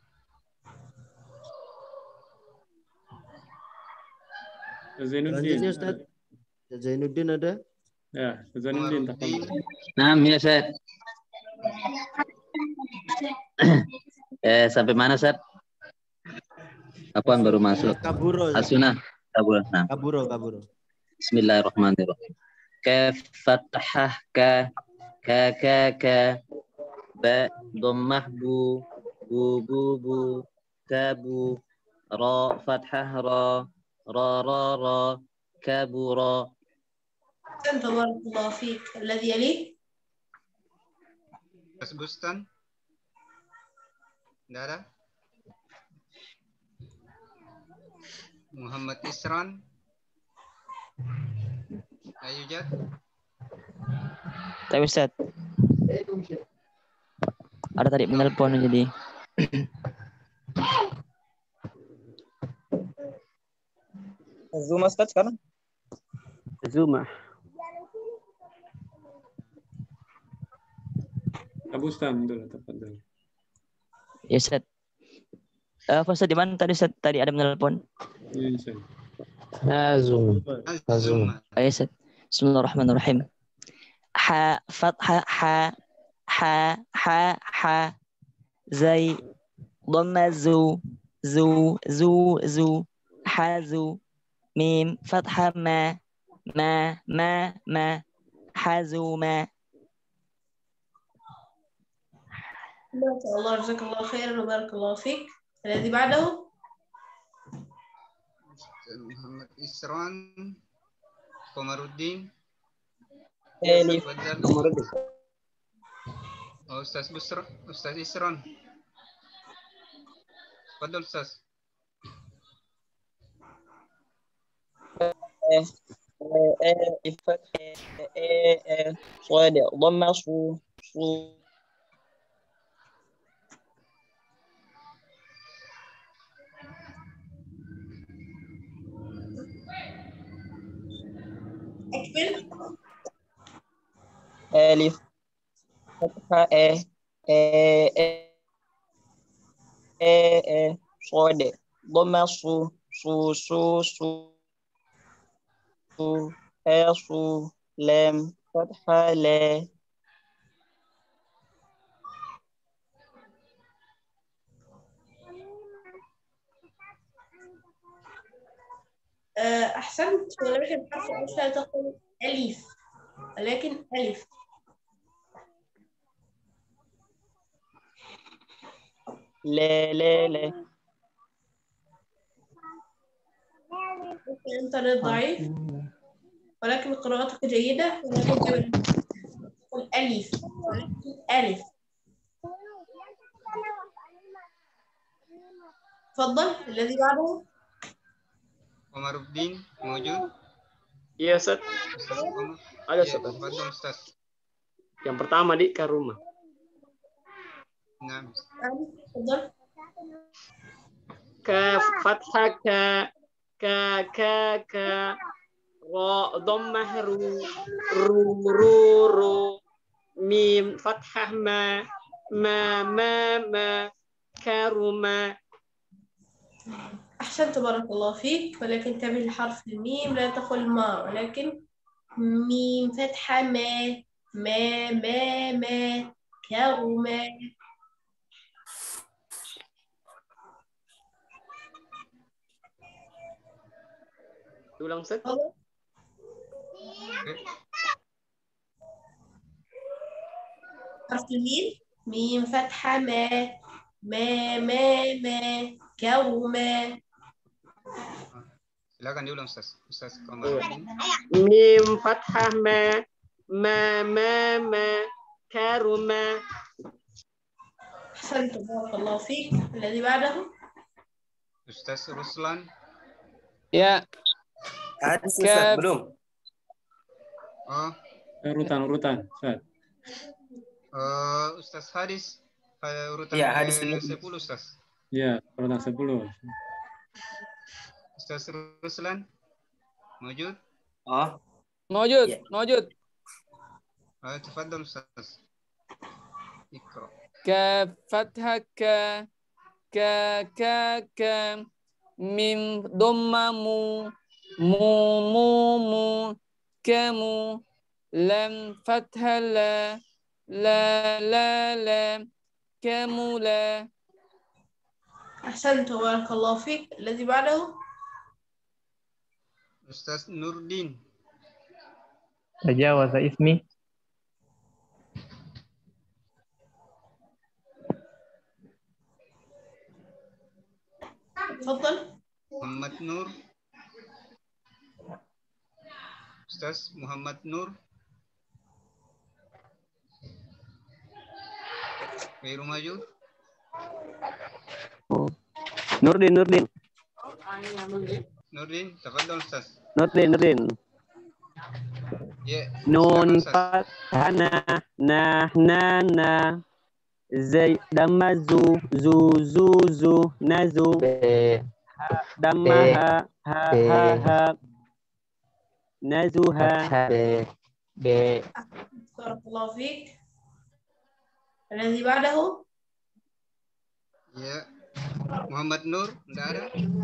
Zainuddin. Selanjutnya Ustaz. Zainuddin ada? Ya, Zainuddin. Nah, ya Ustaz. eh sampai mana Ustaz? Apaan baru masuk? Kaburo. Asuna. Kaburo. Nah. Kaburo, kaburo. Bismillahirrahmanirrahim. Kaf fathah ka ka ka ka ba dhammah bu bu bu bu tabu ra fathah ra ra ra ra kabura. أحسنت بارك الله فيك. الذي يليه Ustaz Bustan. Tidak ada. Muhammad Isran. Ayo Jad. Tapi Ustaz, ada tadi menelpon jadi. Zoom Ustaz sekarang? Zoom. Abu Stam dulu, tafadhal. Ya Ustaz. Uh, Ustaz di mana tadi Ustaz? Tadi ada menelpon. Iya, Ustaz. Zoom. Zoom. Ya Ustaz. Bismillahirrahmanirrahim. Ha fathah ha ha ha ha zai dhamma zu zu zu zu hazu mim fathah ma ma ma ma hazuma. ما شاء الله جزاك الله خيرا وبارك الله فيك. الذي بعده Muhammad Isron. Komaruddin. Elif. Komaruddin. Oh, Ustaz Busra, Ustaz Isron. Fadal Ustaz. eh eh ifat eh eh eh صاد ضمة صو صو ألف فتحة إيه إيه إيه إيه إيه صاد ضمة صو صو صو صو صو إيه صو لام فتحة لا. أحسنت. ولكن حرف الألف لا تقول أليف ولكن ألف. لا لا لا. الإنترنت ضعيف ولكن قراءتك جيدة. ولكن تقول ألف ألف. تفضل. الذي بعده Komaruddin موجود. Iya, Ustaz. Ada, Ustaz. Fadal Ustaz. Yang pertama di Karuma. Nah. تفضل. Kaf fathah ka ka ka ka ra dhammah ru ru ru ru mim fathah ma ma ma ma karuma. أحسنت بارك الله فيك. ولكن انتبه لحرف الميم لا تقل ما ولكن ميم فتحة ما ما ما ما كرما. Ulang Ustaz. حرف الميم ميم فتحة ما ما ما ما كوما. Silakan diulang Ustaz. Ustaz Iya. Komarudin. Mim fathah ma ma ma ma karuma. أحسنت بارك الله فيك. الذي بعده Ustaz Ruslan. Ya. Hadis Ustaz, belum. Oh, Urutan urutan. Ustaz. uh, Ustaz Hadis. Uh, urutan Ya, hadis ke dulu. sepuluh Ustaz. Ya, urutan sepuluh. Ustaz Ruslan. Mawjud. Oh. Mawjud, Ya. mawjud. Uh, tafadhal Ustaz. Ikra. Ka fathah ka ka ka ka mim dhamma mu mu mu mu kamu lam fathah la la la la kamu la. أحسنت بارك الله فيك. الذي بعده Ustaz Nurdin. تجاوز اسمي. تفضل. Muhammad Nur. Ustaz Muhammad Nur. غير موجود. Nurdin, Nurdin. Nurdin, tafadhal Ustaz. Nurdin, Nurdin. Ya, Nun silakan Ustaz. fathana na na na zai damma zu zu zu zu nazu ha damma ha ha ha ha nazuha. بارك الله فيك. الذي بعده Ya, Muhammad Nur, enggak ada?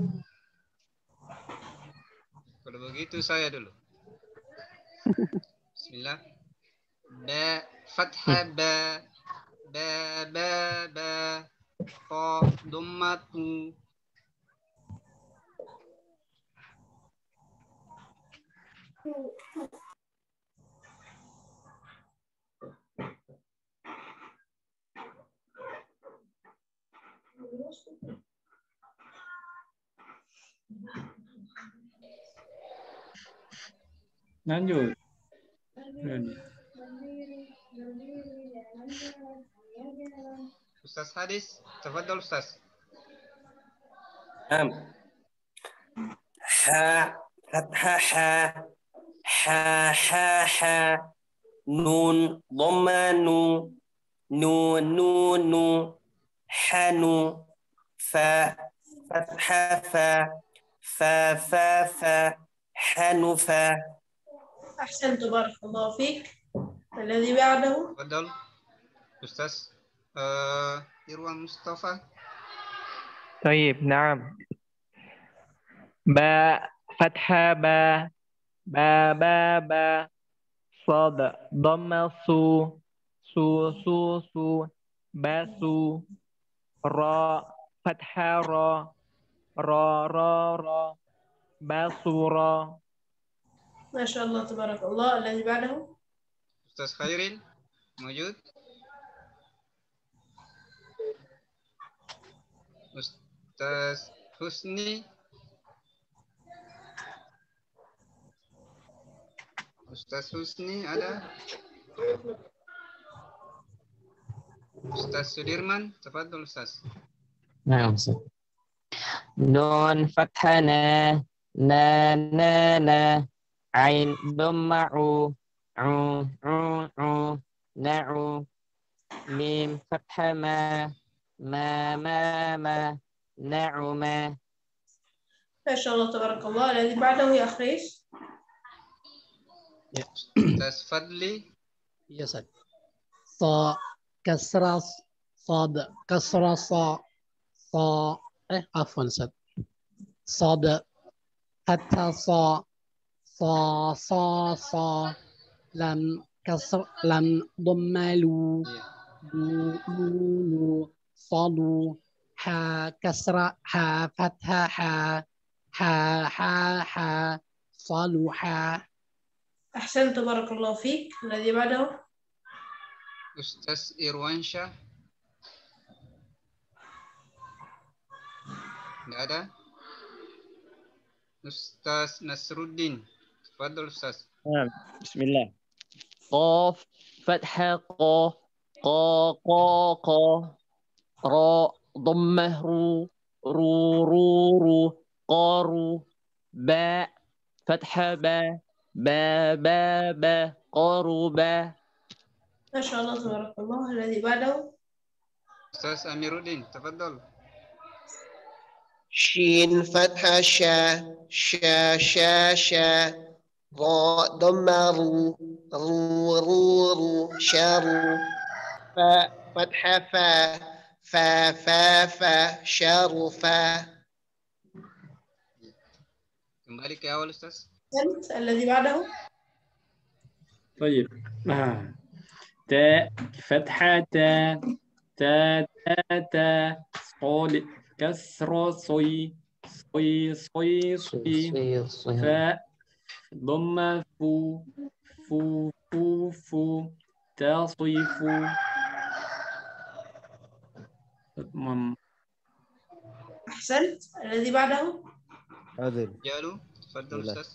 Kalau begitu saya dulu. Bismillah. Ba, fathah ba, ba, ba, ba, fa, dhammatu. Lanjut. Ustaz Hadis, tafadhal Ustaz. Naam. Ha fathah ha ha ha ha nun dhamma nu nu nu nu hanu fa fathah fa fa fa fa hanufa. أحسنت بارك الله فيك. الذي بعده Tafadhal Ustaz uh, Irwan Mustafa. طيب نعم. با فتحة با با با با صاد ضم سو سو سو سو باسو را فتحة را را را را باسورا. ما شاء الله تبارك الله. الذي بعده Ustaz Khairil, mawjud. Ustaz Husni. Ustaz Husni ada? Ustaz Sudirman, tafadhal Ustaz. Nah, Ustaz. Nun fathana na na na ain dhamma'u u u u na'u mim fathama ma ma ma na'uma. ما شاء الله تبارك الله. الذي بعده يا أخ ريس. Ustaz Fadli. يا سيد. صا كسرة صاد كسرة صا صا إيه عفوا سيد. صاد حتى صا صا صا صا لم كسر لم ضم لو لو لو لو صادوا ح كسرة ح فتحة ح ح ح ح صلح. أحسنت بارك الله فيك. الذي بعده Ustaz Irwansyah. Tidak ada. Ustaz Nasruddin. Tafadhol Ustaz. Nah, bismillah. Qaf fathah qaf qa qa qa ra dhammah ru ru ru ru qaru ba fathah ba ba ba ba qaru ba. ما شاء الله تبارك الله. الذي بعده Ustaz Amiruddin. Tafadhol. شين فتحة شا شا شا شا را ضمة رو رو رو رو شارو فا فتحة فا فا فا فا شارو فا. Kembali ke awal Ustaz. الذي بعده طيب آه. تاء فتحة تاء تاء تاء تاء صاد كسرة صي صي صي صي فاء ضمة فو فو فو فو تاء صي فو مم. أحسنت. الذي بعده حاضر. Jalu. Tafadhol Ustaz.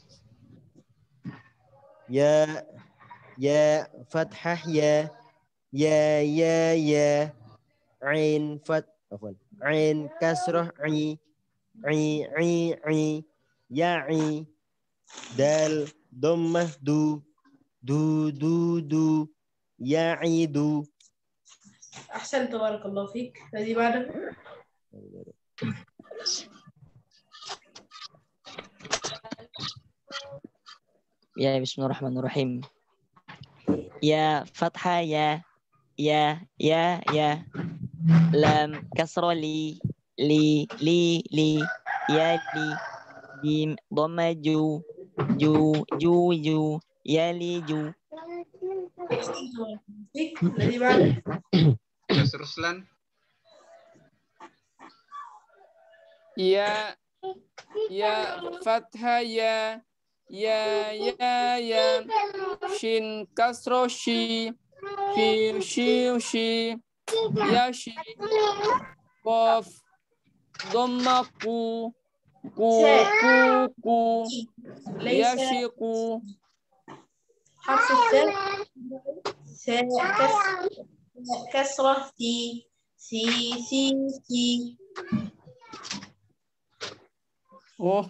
يا يا فتحة يا يا يا يا عين فت عفوا عين كسرة عي عي عي عي يا عي دال ضمة دو دو دو دو يا عيدو. أحسنت بارك الله فيك. الذي بعده Ya, bismillahirrahmanirrahim. Ya fathah ya ya ya ya lam kasra li li li li ya li jim dhamma ju ju ju ju ya li ju. أحسنت بارك الله فيك. الذي بعده Ustaz Ruslan. Ya ya fathah ya ya ya ya shin kasro shi fi shi shi ya shi qaf dhamma ku ku ku ku ya ليس shi ku. حرف الثاء ثاء كسر كسرة تي سي سي سي. Oh,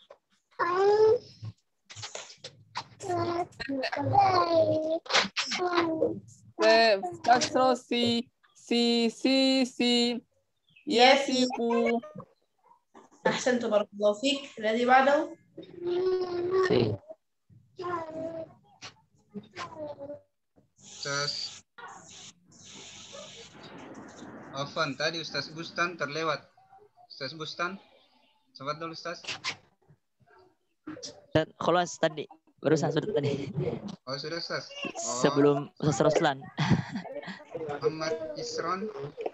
se kasro si si si si ya si ku. أحسنت بارك الله فيك. الذي بعده Ustaz Afan, tadi Ustaz Bustan terlewat. Ustaz Bustan. Tafadhol Ustaz. Dan kholas tadi barusan sudah tadi. Oh, sudah Ustaz. Oh. Sebelum Ustaz Ruslan. Muhammad Isron.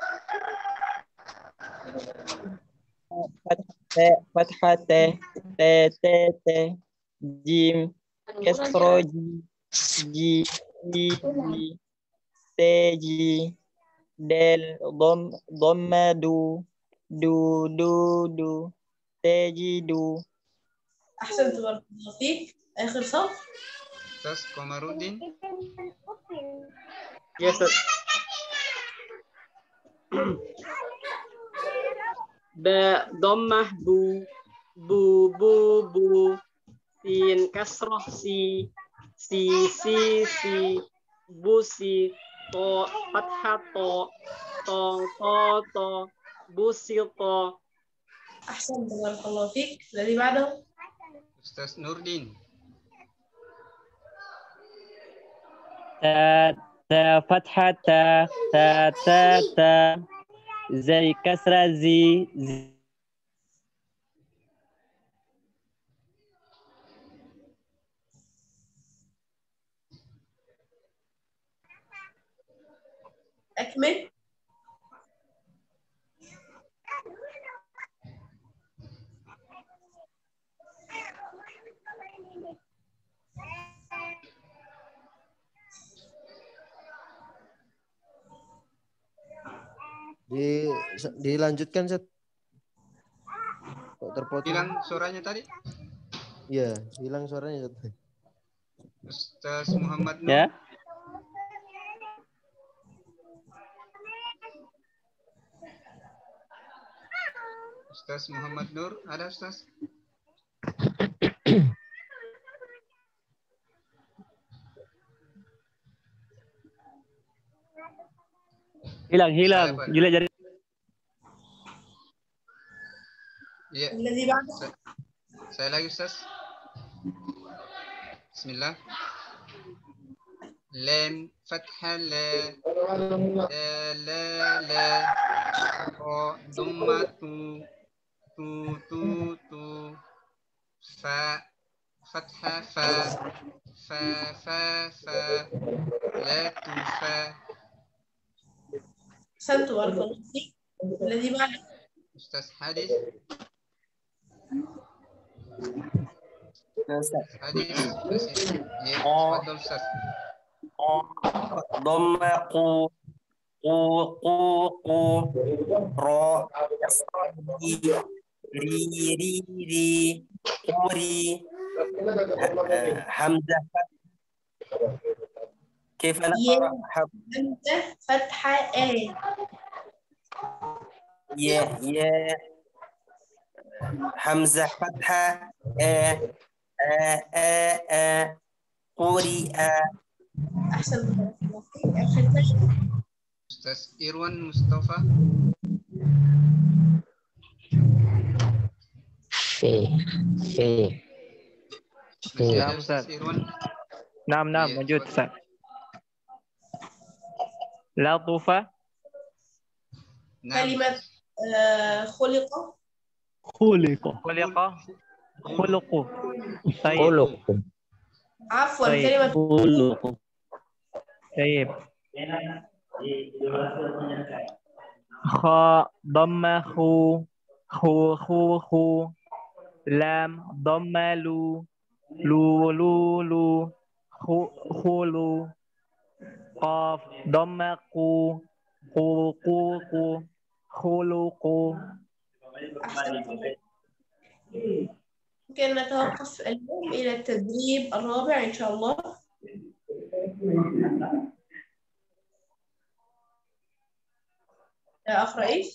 Fathah te te te te jim kasro ji ji ji ji te ji del dom dhamma du du du du te ji du. أحسنت بارك الله فيك. آخر صف Ustaz Komarudin. Yes, Ustaz. Ba dhammah bu bu bu bu sin kasrah si si si si bu si to fathah to to to to bu si to. أحسنت بارك الله فيك. الذي بعده Ustaz Nurdin. Ta ta fathah ta ta ta ta zai kasra zi zi. أكمل. Di dilanjutkan Set. Kok terpotong? Hilang suaranya tadi? Iya, hilang suaranya Set. Ustaz Muhammad Nur. Ya. Ustaz Muhammad Nur, ada Ustaz? Hilang, hilang. Gila jadi. Iya. Saya, saya lagi Ustaz. Bismillah. Lam fathah la la la la ra dhammatu tu tu tu fa fathah fa fa fa fa la tu fa. أحسنت بارك الله فيك. الذي بعده أستاذ حادث. حادث. تفضل أستاذ. ضم قو قو قو قو را ري ري ري قوري حمزة كيف نقرأ حمزة فتحة آ يا يا حمزة فتحة آ آ آ آ قوري آ. أحسن. أستاذ إيروان مصطفى. في في في نعم أستاذ. نعم نعم موجود أستاذ. لطفة. كلمة خلق. خلق. خلق. خلق. خلق. عفوا طيب. كلمة خلق. طيب. خاء ضم خو خو خو خو لام ضم لو لو لو لو خو خلو قاف ضم قو قو قو قو خلق. ممكن نتوقف اليوم إلى التدريب الرابع إن شاء الله. يا أخ رئيس.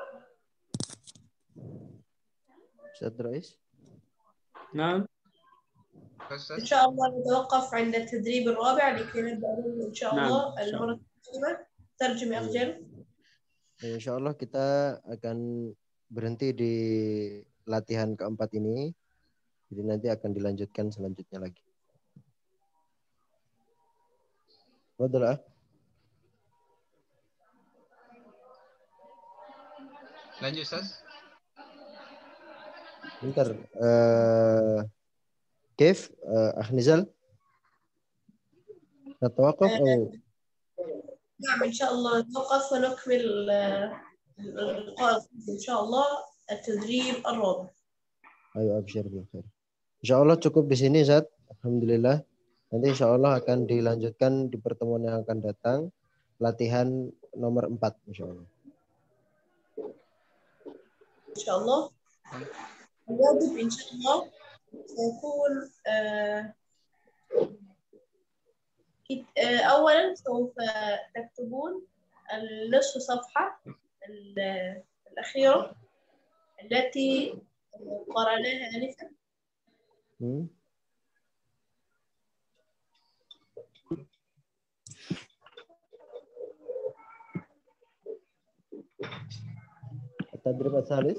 أستاذ رئيس. نعم. إن شاء الله نتوقف عند التدريب الرابع لكي نبدأ إن شاء نعم. الله المرة القادمة. ترجم يا أخ جل. Insya Allah kita akan berhenti di latihan keempat ini. Jadi nanti akan dilanjutkan selanjutnya lagi. Betul ah? Lanjut Ustaz. Bentar. Uh, كيف أخ نزل نتوقف أو نعم إن شاء الله نتوقف ونكمل اللقاء إن شاء الله التدريب الرابع. Ayo abshir bil khair. Insyaallah cukup di sini Zat. Alhamdulillah. Nanti insyaallah akan dilanjutkan di pertemuan yang akan datang latihan nomor empat insyaallah. Insyaallah. الواجب إن شاء الله سيكون أولا سوف تكتبون النصف صفحة الأخيرة التي قرأناها آنفا. التدريب الثالث.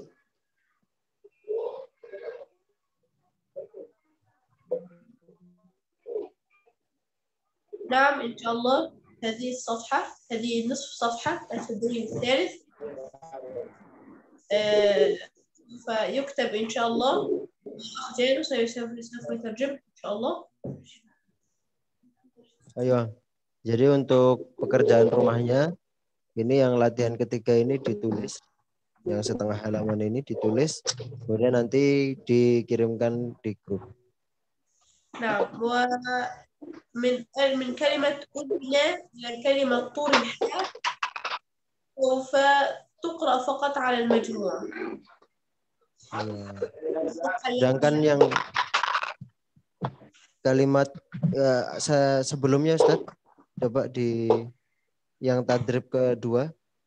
نعم إن شاء الله هذه الصفحة هذه نصف صفحة التدريب الثالث فيكتب إن شاء الله جانو سوف يترجم إن شاء الله. Ayo. Jadi untuk pekerjaan rumahnya ini yang latihan ketiga ini ditulis. Yang setengah halaman ini ditulis, kemudian nanti dikirimkan di grup. Nah, من من كلمة أدنى إلى كلمة طرح فتقرأ فقط على المجموع. Sedangkan yang kalimat ya, se- sebelumnya Ustaz, coba di yang tadrib kedua.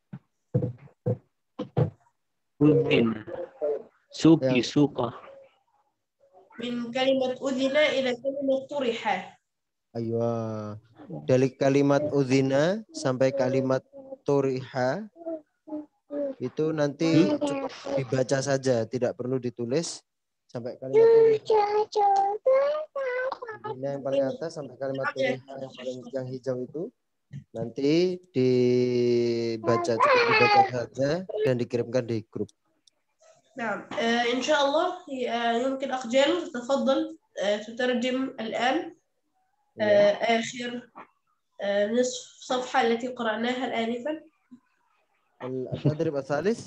Udin. Suki, Yang- suka. من كلمة أذن إلى كلمة طرح. Ayo, dari kalimat uzina sampai kalimat turiha itu nanti cukup dibaca saja, tidak perlu ditulis sampai kalimat turiha. Uzina yang paling atas sampai kalimat turiha yang paling yang hijau itu nanti dibaca, cukup dibaca saja dan dikirimkan di grup. نعم إن شاء الله يمكن أخجال تتفضل تترجم الآن آخر نصف صفحة التي قرأناها آنفا. التدريب الثالث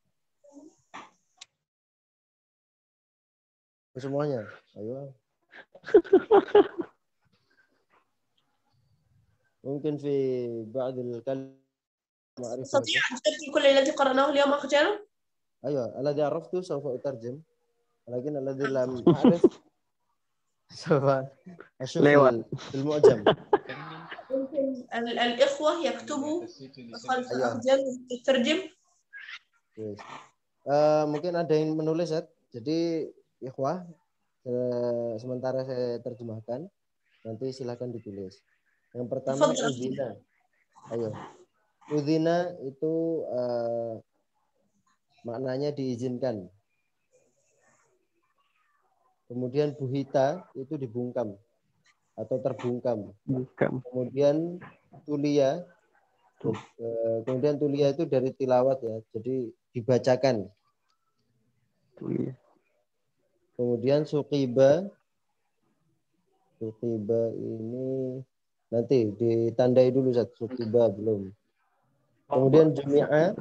semuanya. Ayo. ممكن في بعض الكلمات تستطيع أن ترجم كل الذي قرأناه اليوم أخجال؟ أيوة الذي عرفته سوف أترجم ولكن الذي لم أعرف سوف أشوف في المعجم. ممكن الإخوة يكتبوا خلف أخجال ويترجم. Uh, mungkin ada yang menulis ya. Jadi ikhwah uh, sementara saya terjemahkan nanti silakan ditulis. Yang pertama uzina. Ayo. Uzina itu uh, maknanya diizinkan. Kemudian buhita itu dibungkam atau terbungkam. Bungkam. Kemudian tulia. Kemudian tulia itu dari tilawat ya. Jadi dibacakan. Tulia. Kemudian suqiba. Suqiba ini nanti ditandai dulu Zat. Suqiba belum. Kemudian jumi'a.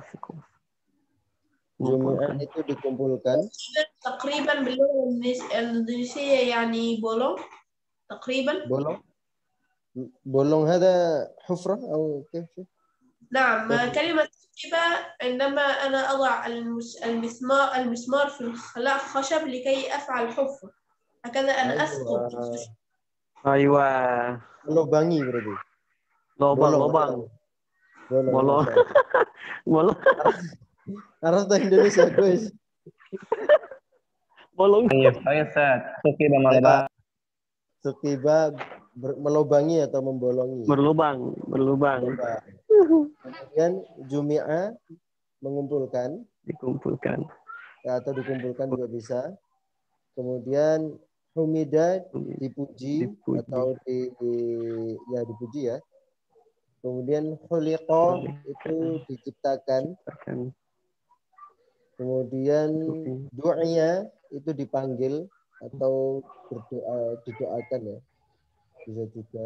Jumi'a itu dikumpulkan. Takriban belum Indonesia yani bolong. Takriban. Bolong. Bolong هذا حفرة أو كيف؟ نعم كلمة سكيبة عندما أنا أضع المسمار المسمار في الخلاء خشب لكي أفعل حفرة هكذا أنا أسقط. أيوة. Melubangi berarti. Lobang, lobang. Bolong. Bolong. Bolong. Arah Indonesia guys. Bolong. Iya, saya set. Sukiba melubang. Sukiba melubangi atau membolongi. Berlubang, berlubang. Kemudian jumi'a mengumpulkan. Dikumpulkan. Atau dikumpulkan juga bisa. Kemudian humida dipuji, dipuji. Atau di, di ya dipuji ya. Kemudian khuliqa itu diciptakan. Diciptakan. Kemudian du'ya itu dipanggil atau berdoa, didoakan ya. Bisa juga.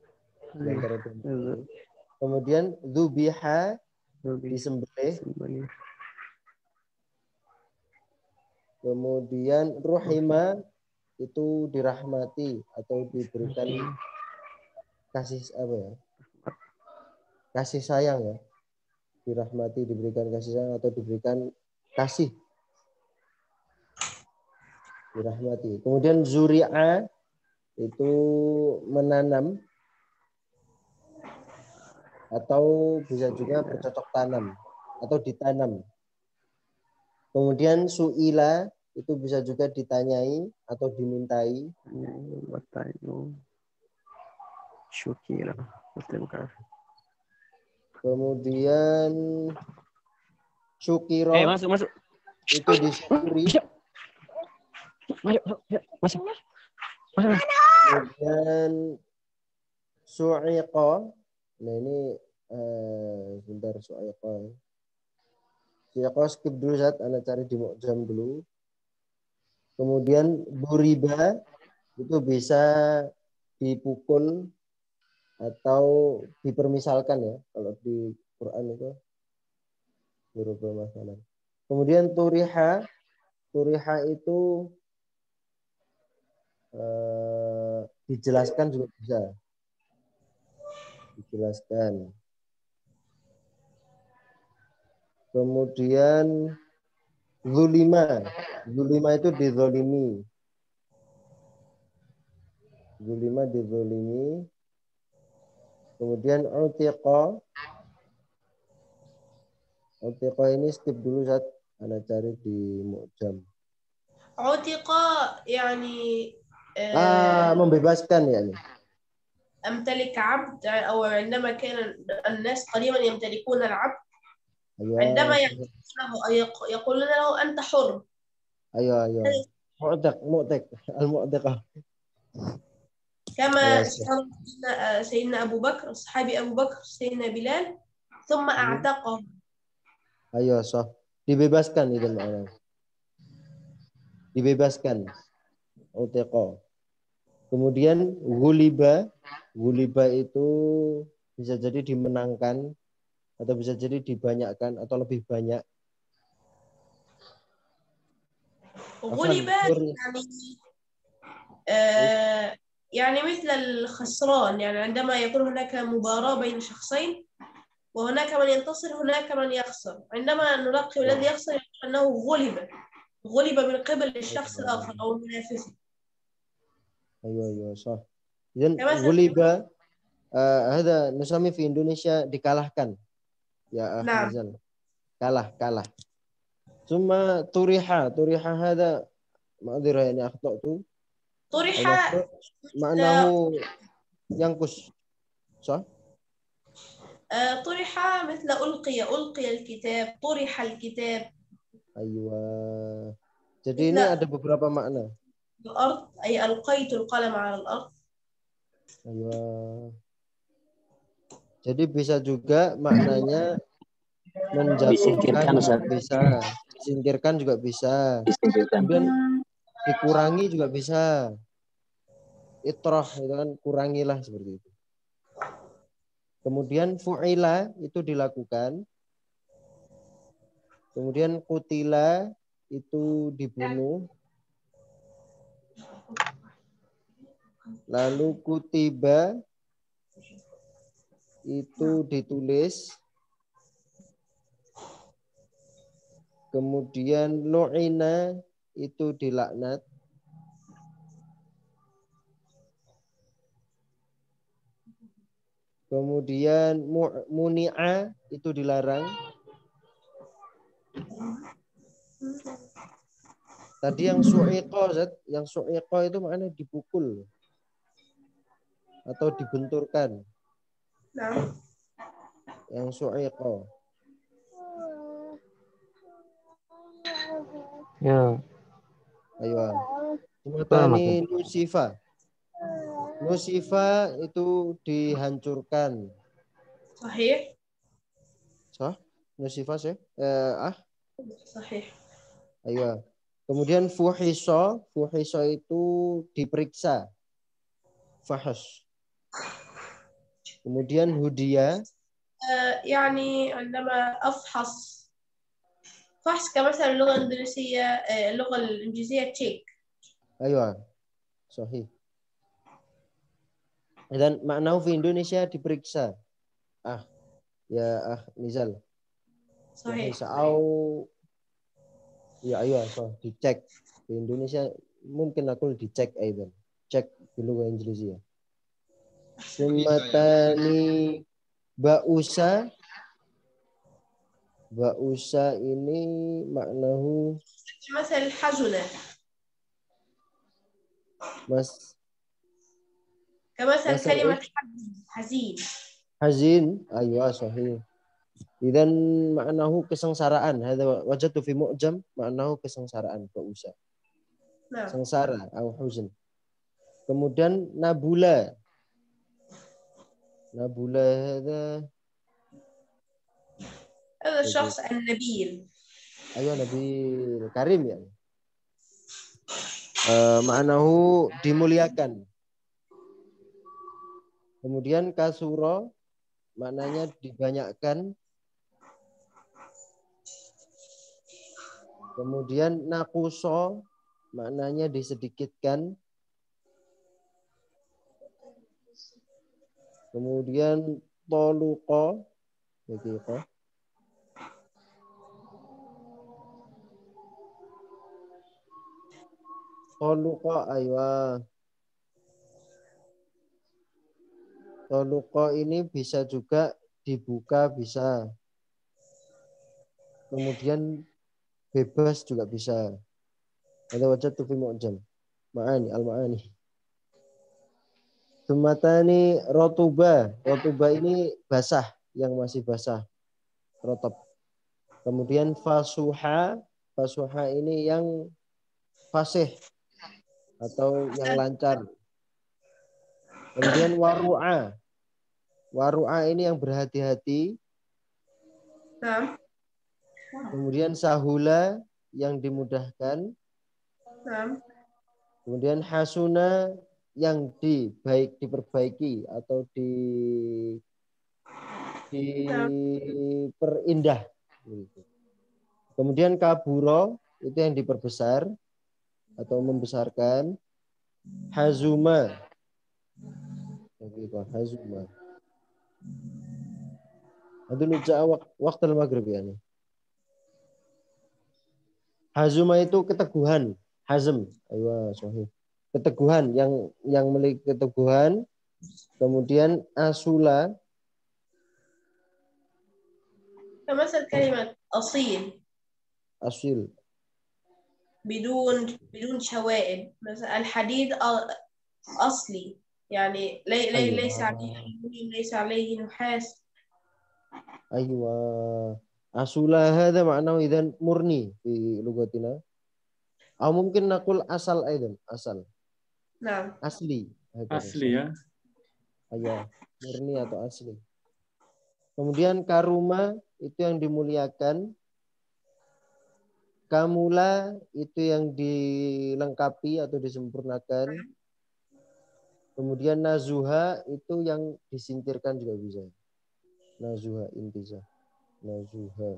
Kemudian dzubiha disembelih. Kemudian ruhima itu dirahmati atau diberikan kasih apa ya? Kasih sayang ya. Dirahmati, diberikan kasih sayang atau diberikan kasih. Dirahmati. Kemudian zuri'a itu menanam atau bisa juga bercocok tanam atau ditanam. Kemudian su'ila itu bisa juga ditanyai atau dimintai. Syukira. Kemudian syukiro eh, masuk, masuk. itu disyukuri. Masuk, masuk. Masuk. Kemudian su'iqo. Nah ini eh, sebentar su'iqo. Su'iqo skip dulu saat Anda cari di mu'jam dulu. Kemudian buriba itu bisa dipukul atau dipermisalkan ya kalau di Quran itu berubah masalah. Kemudian turiha, turiha itu eh, dijelaskan juga bisa, dijelaskan. Kemudian zulima. Zulima itu dizolimi. Zulima dizolimi. Kemudian utiqa. Utiqa ini skip dulu saat Anda cari di mu'jam. Utiqa yani Ah, membebaskan ya ini. أمتلك عبد أو عندما كان الناس قديما يمتلكون العبد أيوة. عندما يقولونه أو يقولون له أنت حر. أيوة أيوة. معتق معتق المعتقة. كما اشترى سيدنا أبو بكر الصحابي أبو بكر سيدنا بلال ثم أعتقه. أيوة صح. Dibebaskan itu maknanya. Dibebaskan. Utiqa. Kemudian guliba. Guliba itu bisa jadi dimenangkan atau bisa jadi dibanyakkan atau lebih banyak. غلبة يعني آه يعني مثل الخسران يعني عندما يكون هناك مباراة بين شخصين وهناك من ينتصر هناك من يخسر عندما نلقب الذي يخسر أنه غلب غلب من قبل الشخص الآخر أو المنافس. أيوة أيوة صح. إذن غلبة uh, هذا نسمي في Indonesia dikalahkan. Ya نعم. Nizal. Kalah kalah. ثم طرح طرح هذا معذرة يعني أخطأت. طرح معناه ينقص صح؟ طرح مثل ألقي ألقي الكتاب طرح الكتاب. أيوة. Jadi ini ada beberapa makna. الأرض أي ألقيت القلم على الأرض. أيوة. Jadi bisa juga maknanya menjatuhkan juga bisa, disingkirkan juga bisa, kemudian dikurangi juga bisa. Itrah itu kan kurangilah seperti itu. Kemudian fu'ila itu dilakukan. Kemudian kutila itu dibunuh. Lalu kutiba itu ditulis. Kemudian lu'ina itu dilaknat. Kemudian muni'a itu dilarang. Tadi yang su'iqa, yang su'iqa itu maknanya dipukul atau dibenturkan. Nah. Yang su'iqa. Ya. Ayo. Matani nusifa. Nusifa itu dihancurkan. Sahih. Sah? Nusifa sih? Eh, ah? Sahih. Ayo. Kemudian fuhiso, fuhiso itu diperiksa. Fahas. Kemudian hudia. Uh, يعني عندما أفحص فحص كمثلا اللغة الإنجليزية اللغة الإنجليزية check. أيوة صحيح. Dan makna di Indonesia diperiksa. Ah, ya ah Nizal. Sahih. Au ya ayo so dicek di Indonesia mungkin aku dicek aidan. Cek di luar Indonesia. Sumatani ba'usa. Ba'usa ini maknahu مثل حزنة. Mas كمثل كلمة حزين. Hazin, ayo sahih. Idan maknahu kesengsaraan. Hadza wajadtu fi mu'jam maknahu kesengsaraan ba'usa. Nah. Sengsara atau huzn. Kemudian nabula. Nabula hadza هذا الشخص النبيل. Ayo Nabil Karim ya. Uh, maknahu dimuliakan. Kemudian kasuro maknanya dibanyakkan. Kemudian nakuso maknanya disedikitkan. Kemudian toluko, begitu. Khuluqa, aywa. Khuluqa ini bisa juga dibuka, bisa. Kemudian bebas juga bisa. Ada wajah tuh fi mu'jam. Ma'ani, al-ma'ani. Sumatani rotuba. Rotuba ini basah, yang masih basah. Rotob. Kemudian fasuha. Fasuha ini yang fasih atau yang lancar. Kemudian waru'a. Waru'a ini yang berhati-hati. Nah. Kemudian sahula yang dimudahkan. Nah. Kemudian hasuna yang dibaik diperbaiki atau di diperindah. Kemudian kaburo itu yang diperbesar atau membesarkan. Hazuma. Hazuma. Itu nuja waktu maghrib ya. Hazuma itu keteguhan. Hazm. Ayo, sahih. Keteguhan yang yang memiliki keteguhan. Kemudian asula. فمثل كلمة أصيل. أصيل. بدون بدون شوائب. مثلا الحديد أصلي. يعني لي لي أيوة. ليس عليه ألمنيوم ليس عليه نحاس. أيوة. Asula هذا معناه إذن murni في لغتنا. أو ممكن نقول asal أيضا asal. Nah. Asli. Asli ya. Ayah, murni atau asli. Kemudian karuma itu yang dimuliakan. Kamula itu yang dilengkapi atau disempurnakan. Kemudian nazuha itu yang disingkirkan juga bisa. Nazuha intiza. Nazuha.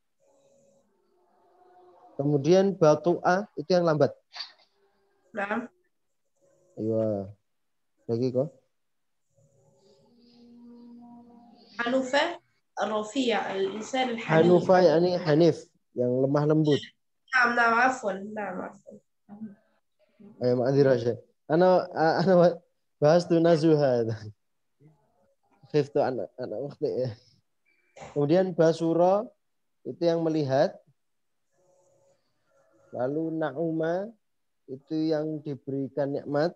Kemudian batu'ah itu yang lambat. Nah. Ayo. Lagi kok. Hanufa ar-rafi' al-insan al-hanif. Hanufa yani hanif, yang lemah lembut. Naam, naam, afwan, naam, afwan. Ayo ma'adzirah Syekh. Ana ana bahas tu nazuha. Khiftu anak anak waktu ya. Kemudian basura itu yang melihat. Lalu na'uma itu yang diberikan nikmat.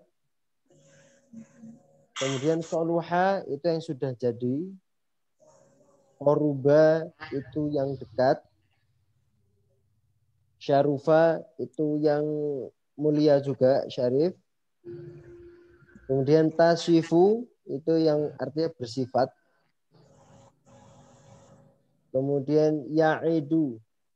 Kemudian soluha itu yang sudah jadi. Oruba itu yang dekat. Syarufa itu yang mulia juga, syarif. Kemudian tasyifu itu yang artinya bersifat. Kemudian ya'idu.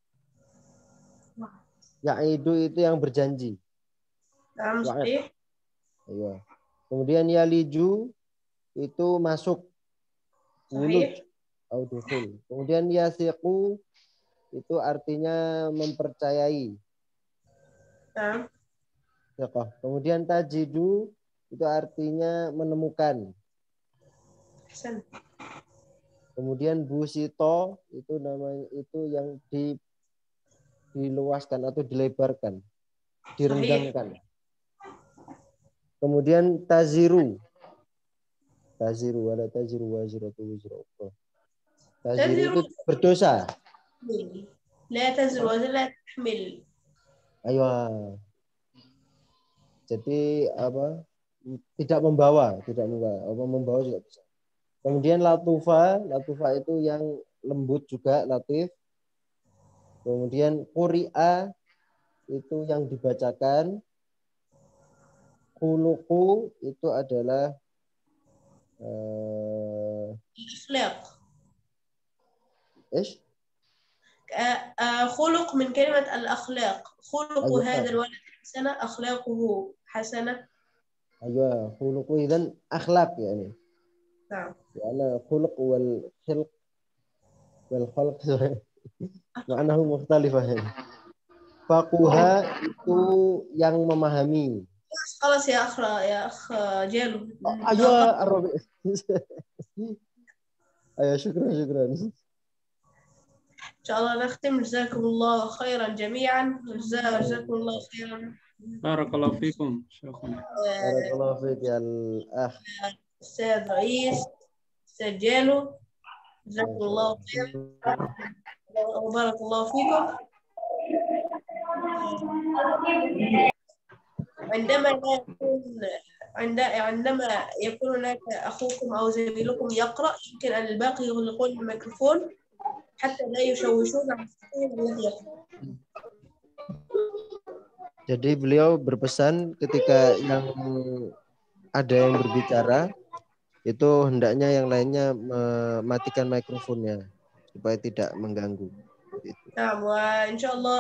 Ya'idu itu yang berjanji. Wa'id. Iya. Kemudian yaliju itu masuk. Wuluj. Audukhul. Kemudian yasiqu itu artinya mempercayai. Nah. Kemudian tajidu itu artinya menemukan. Hasan. Kemudian busito itu namanya itu yang di diluaskan atau dilebarkan, direnggangkan. Kemudian taziru. Taziru ada taziru waziratu wizra ukhra. Taziru itu berdosa. La taziru wa la tahmil. Ayo. Jadi apa? Tidak membawa, tidak membawa. Apa membawa juga bisa. Kemudian latufa, latufa itu yang lembut juga, latif. Kemudian quri'a itu yang dibacakan. Khuluqu itu adalah uh, akhlaq. ايش؟ خلق من كلمة الأخلاق. خلق هذا الولد حسنة أخلاقه حسنة. أيوة خلق إذن أخلاق يعني. نعم. يعني خلق والخلق والخلق معناه مختلفة يعني. Faquha itu yang memahami. خلاص يا أخ يا أخ جالو. أيوة الربيع. أيوة شكرا شكرا. شاء الله نختم. جزاكم الله خيرا جميعا. جزاكم الله خيرا. بارك الله فيكم شيخنا. بارك الله فيك يا الأخ أستاذ رئيس، أستاذ جالو، جزاكم الله خيرا وبارك الله فيكم. عندما يكون عندما يكون هناك أخوكم أو زميلكم يقرأ، يمكن أن الباقي يغلقون الميكروفون حتى لا يشوشون على الصوت الذي يقرأ. Jadi beliau berpesan ketika yang ada yang berbicara itu hendaknya yang lainnya mematikan mikrofonnya supaya tidak mengganggu. نعم، وإن شاء الله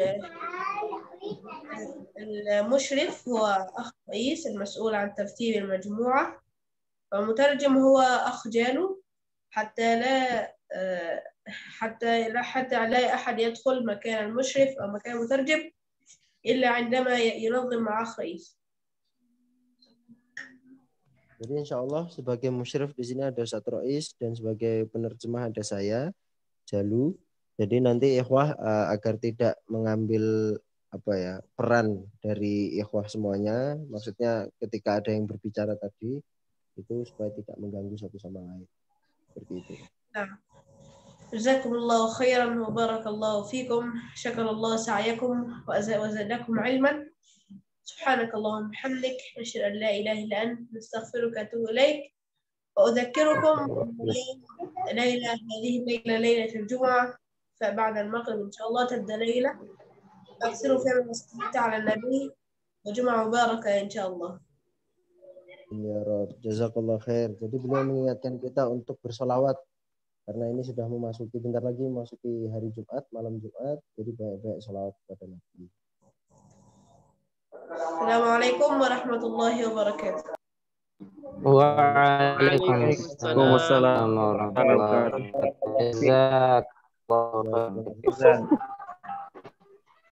المشرف هو أخ رئيس المسؤول عن ترتيب المجموعة، والمترجم هو أخ جالو حتى لا حتى لا حتى لا أحد يدخل مكان المشرف أو مكان المترجم إلا عندما ينظم مع أخ رئيس. Jadi insya Allah sebagai musyrif di sini ada satu Rais dan sebagai penerjemah ada saya, Jalu. Jadi nanti ikhwah uh, agar tidak mengambil apa ya peran dari ikhwah semuanya, maksudnya ketika ada yang berbicara tadi itu supaya tidak mengganggu satu sama lain. Seperti itu. Nah. جزاكم الله خيرا وبارك الله فيكم. شكر الله سعيكم وزادكم علما. سبحانك اللهم وبحمدك، نشهد أن لا إله إلا أنت، نستغفرك وأتوب إليك. وأذكركم ليلة هذه الليلة ليلة الجمعة، فبعد المغرب إن شاء الله تبدأ ليلة أكثروا فيها من الصلاة على النبي، وجمعة مباركة إن شاء الله. Ya Rob, jazakallah khair. Jadi beliau mengingatkan kita untuk bersolawat karena ini sudah memasuki bentar lagi memasuki hari Jumat, malam Jumat, jadi banyak-banyak sholawat kepada Nabi. Assalamualaikum warahmatullahi wabarakatuh. Waalaikumsalam warahmatullahi wabarakatuh. Jazakallah.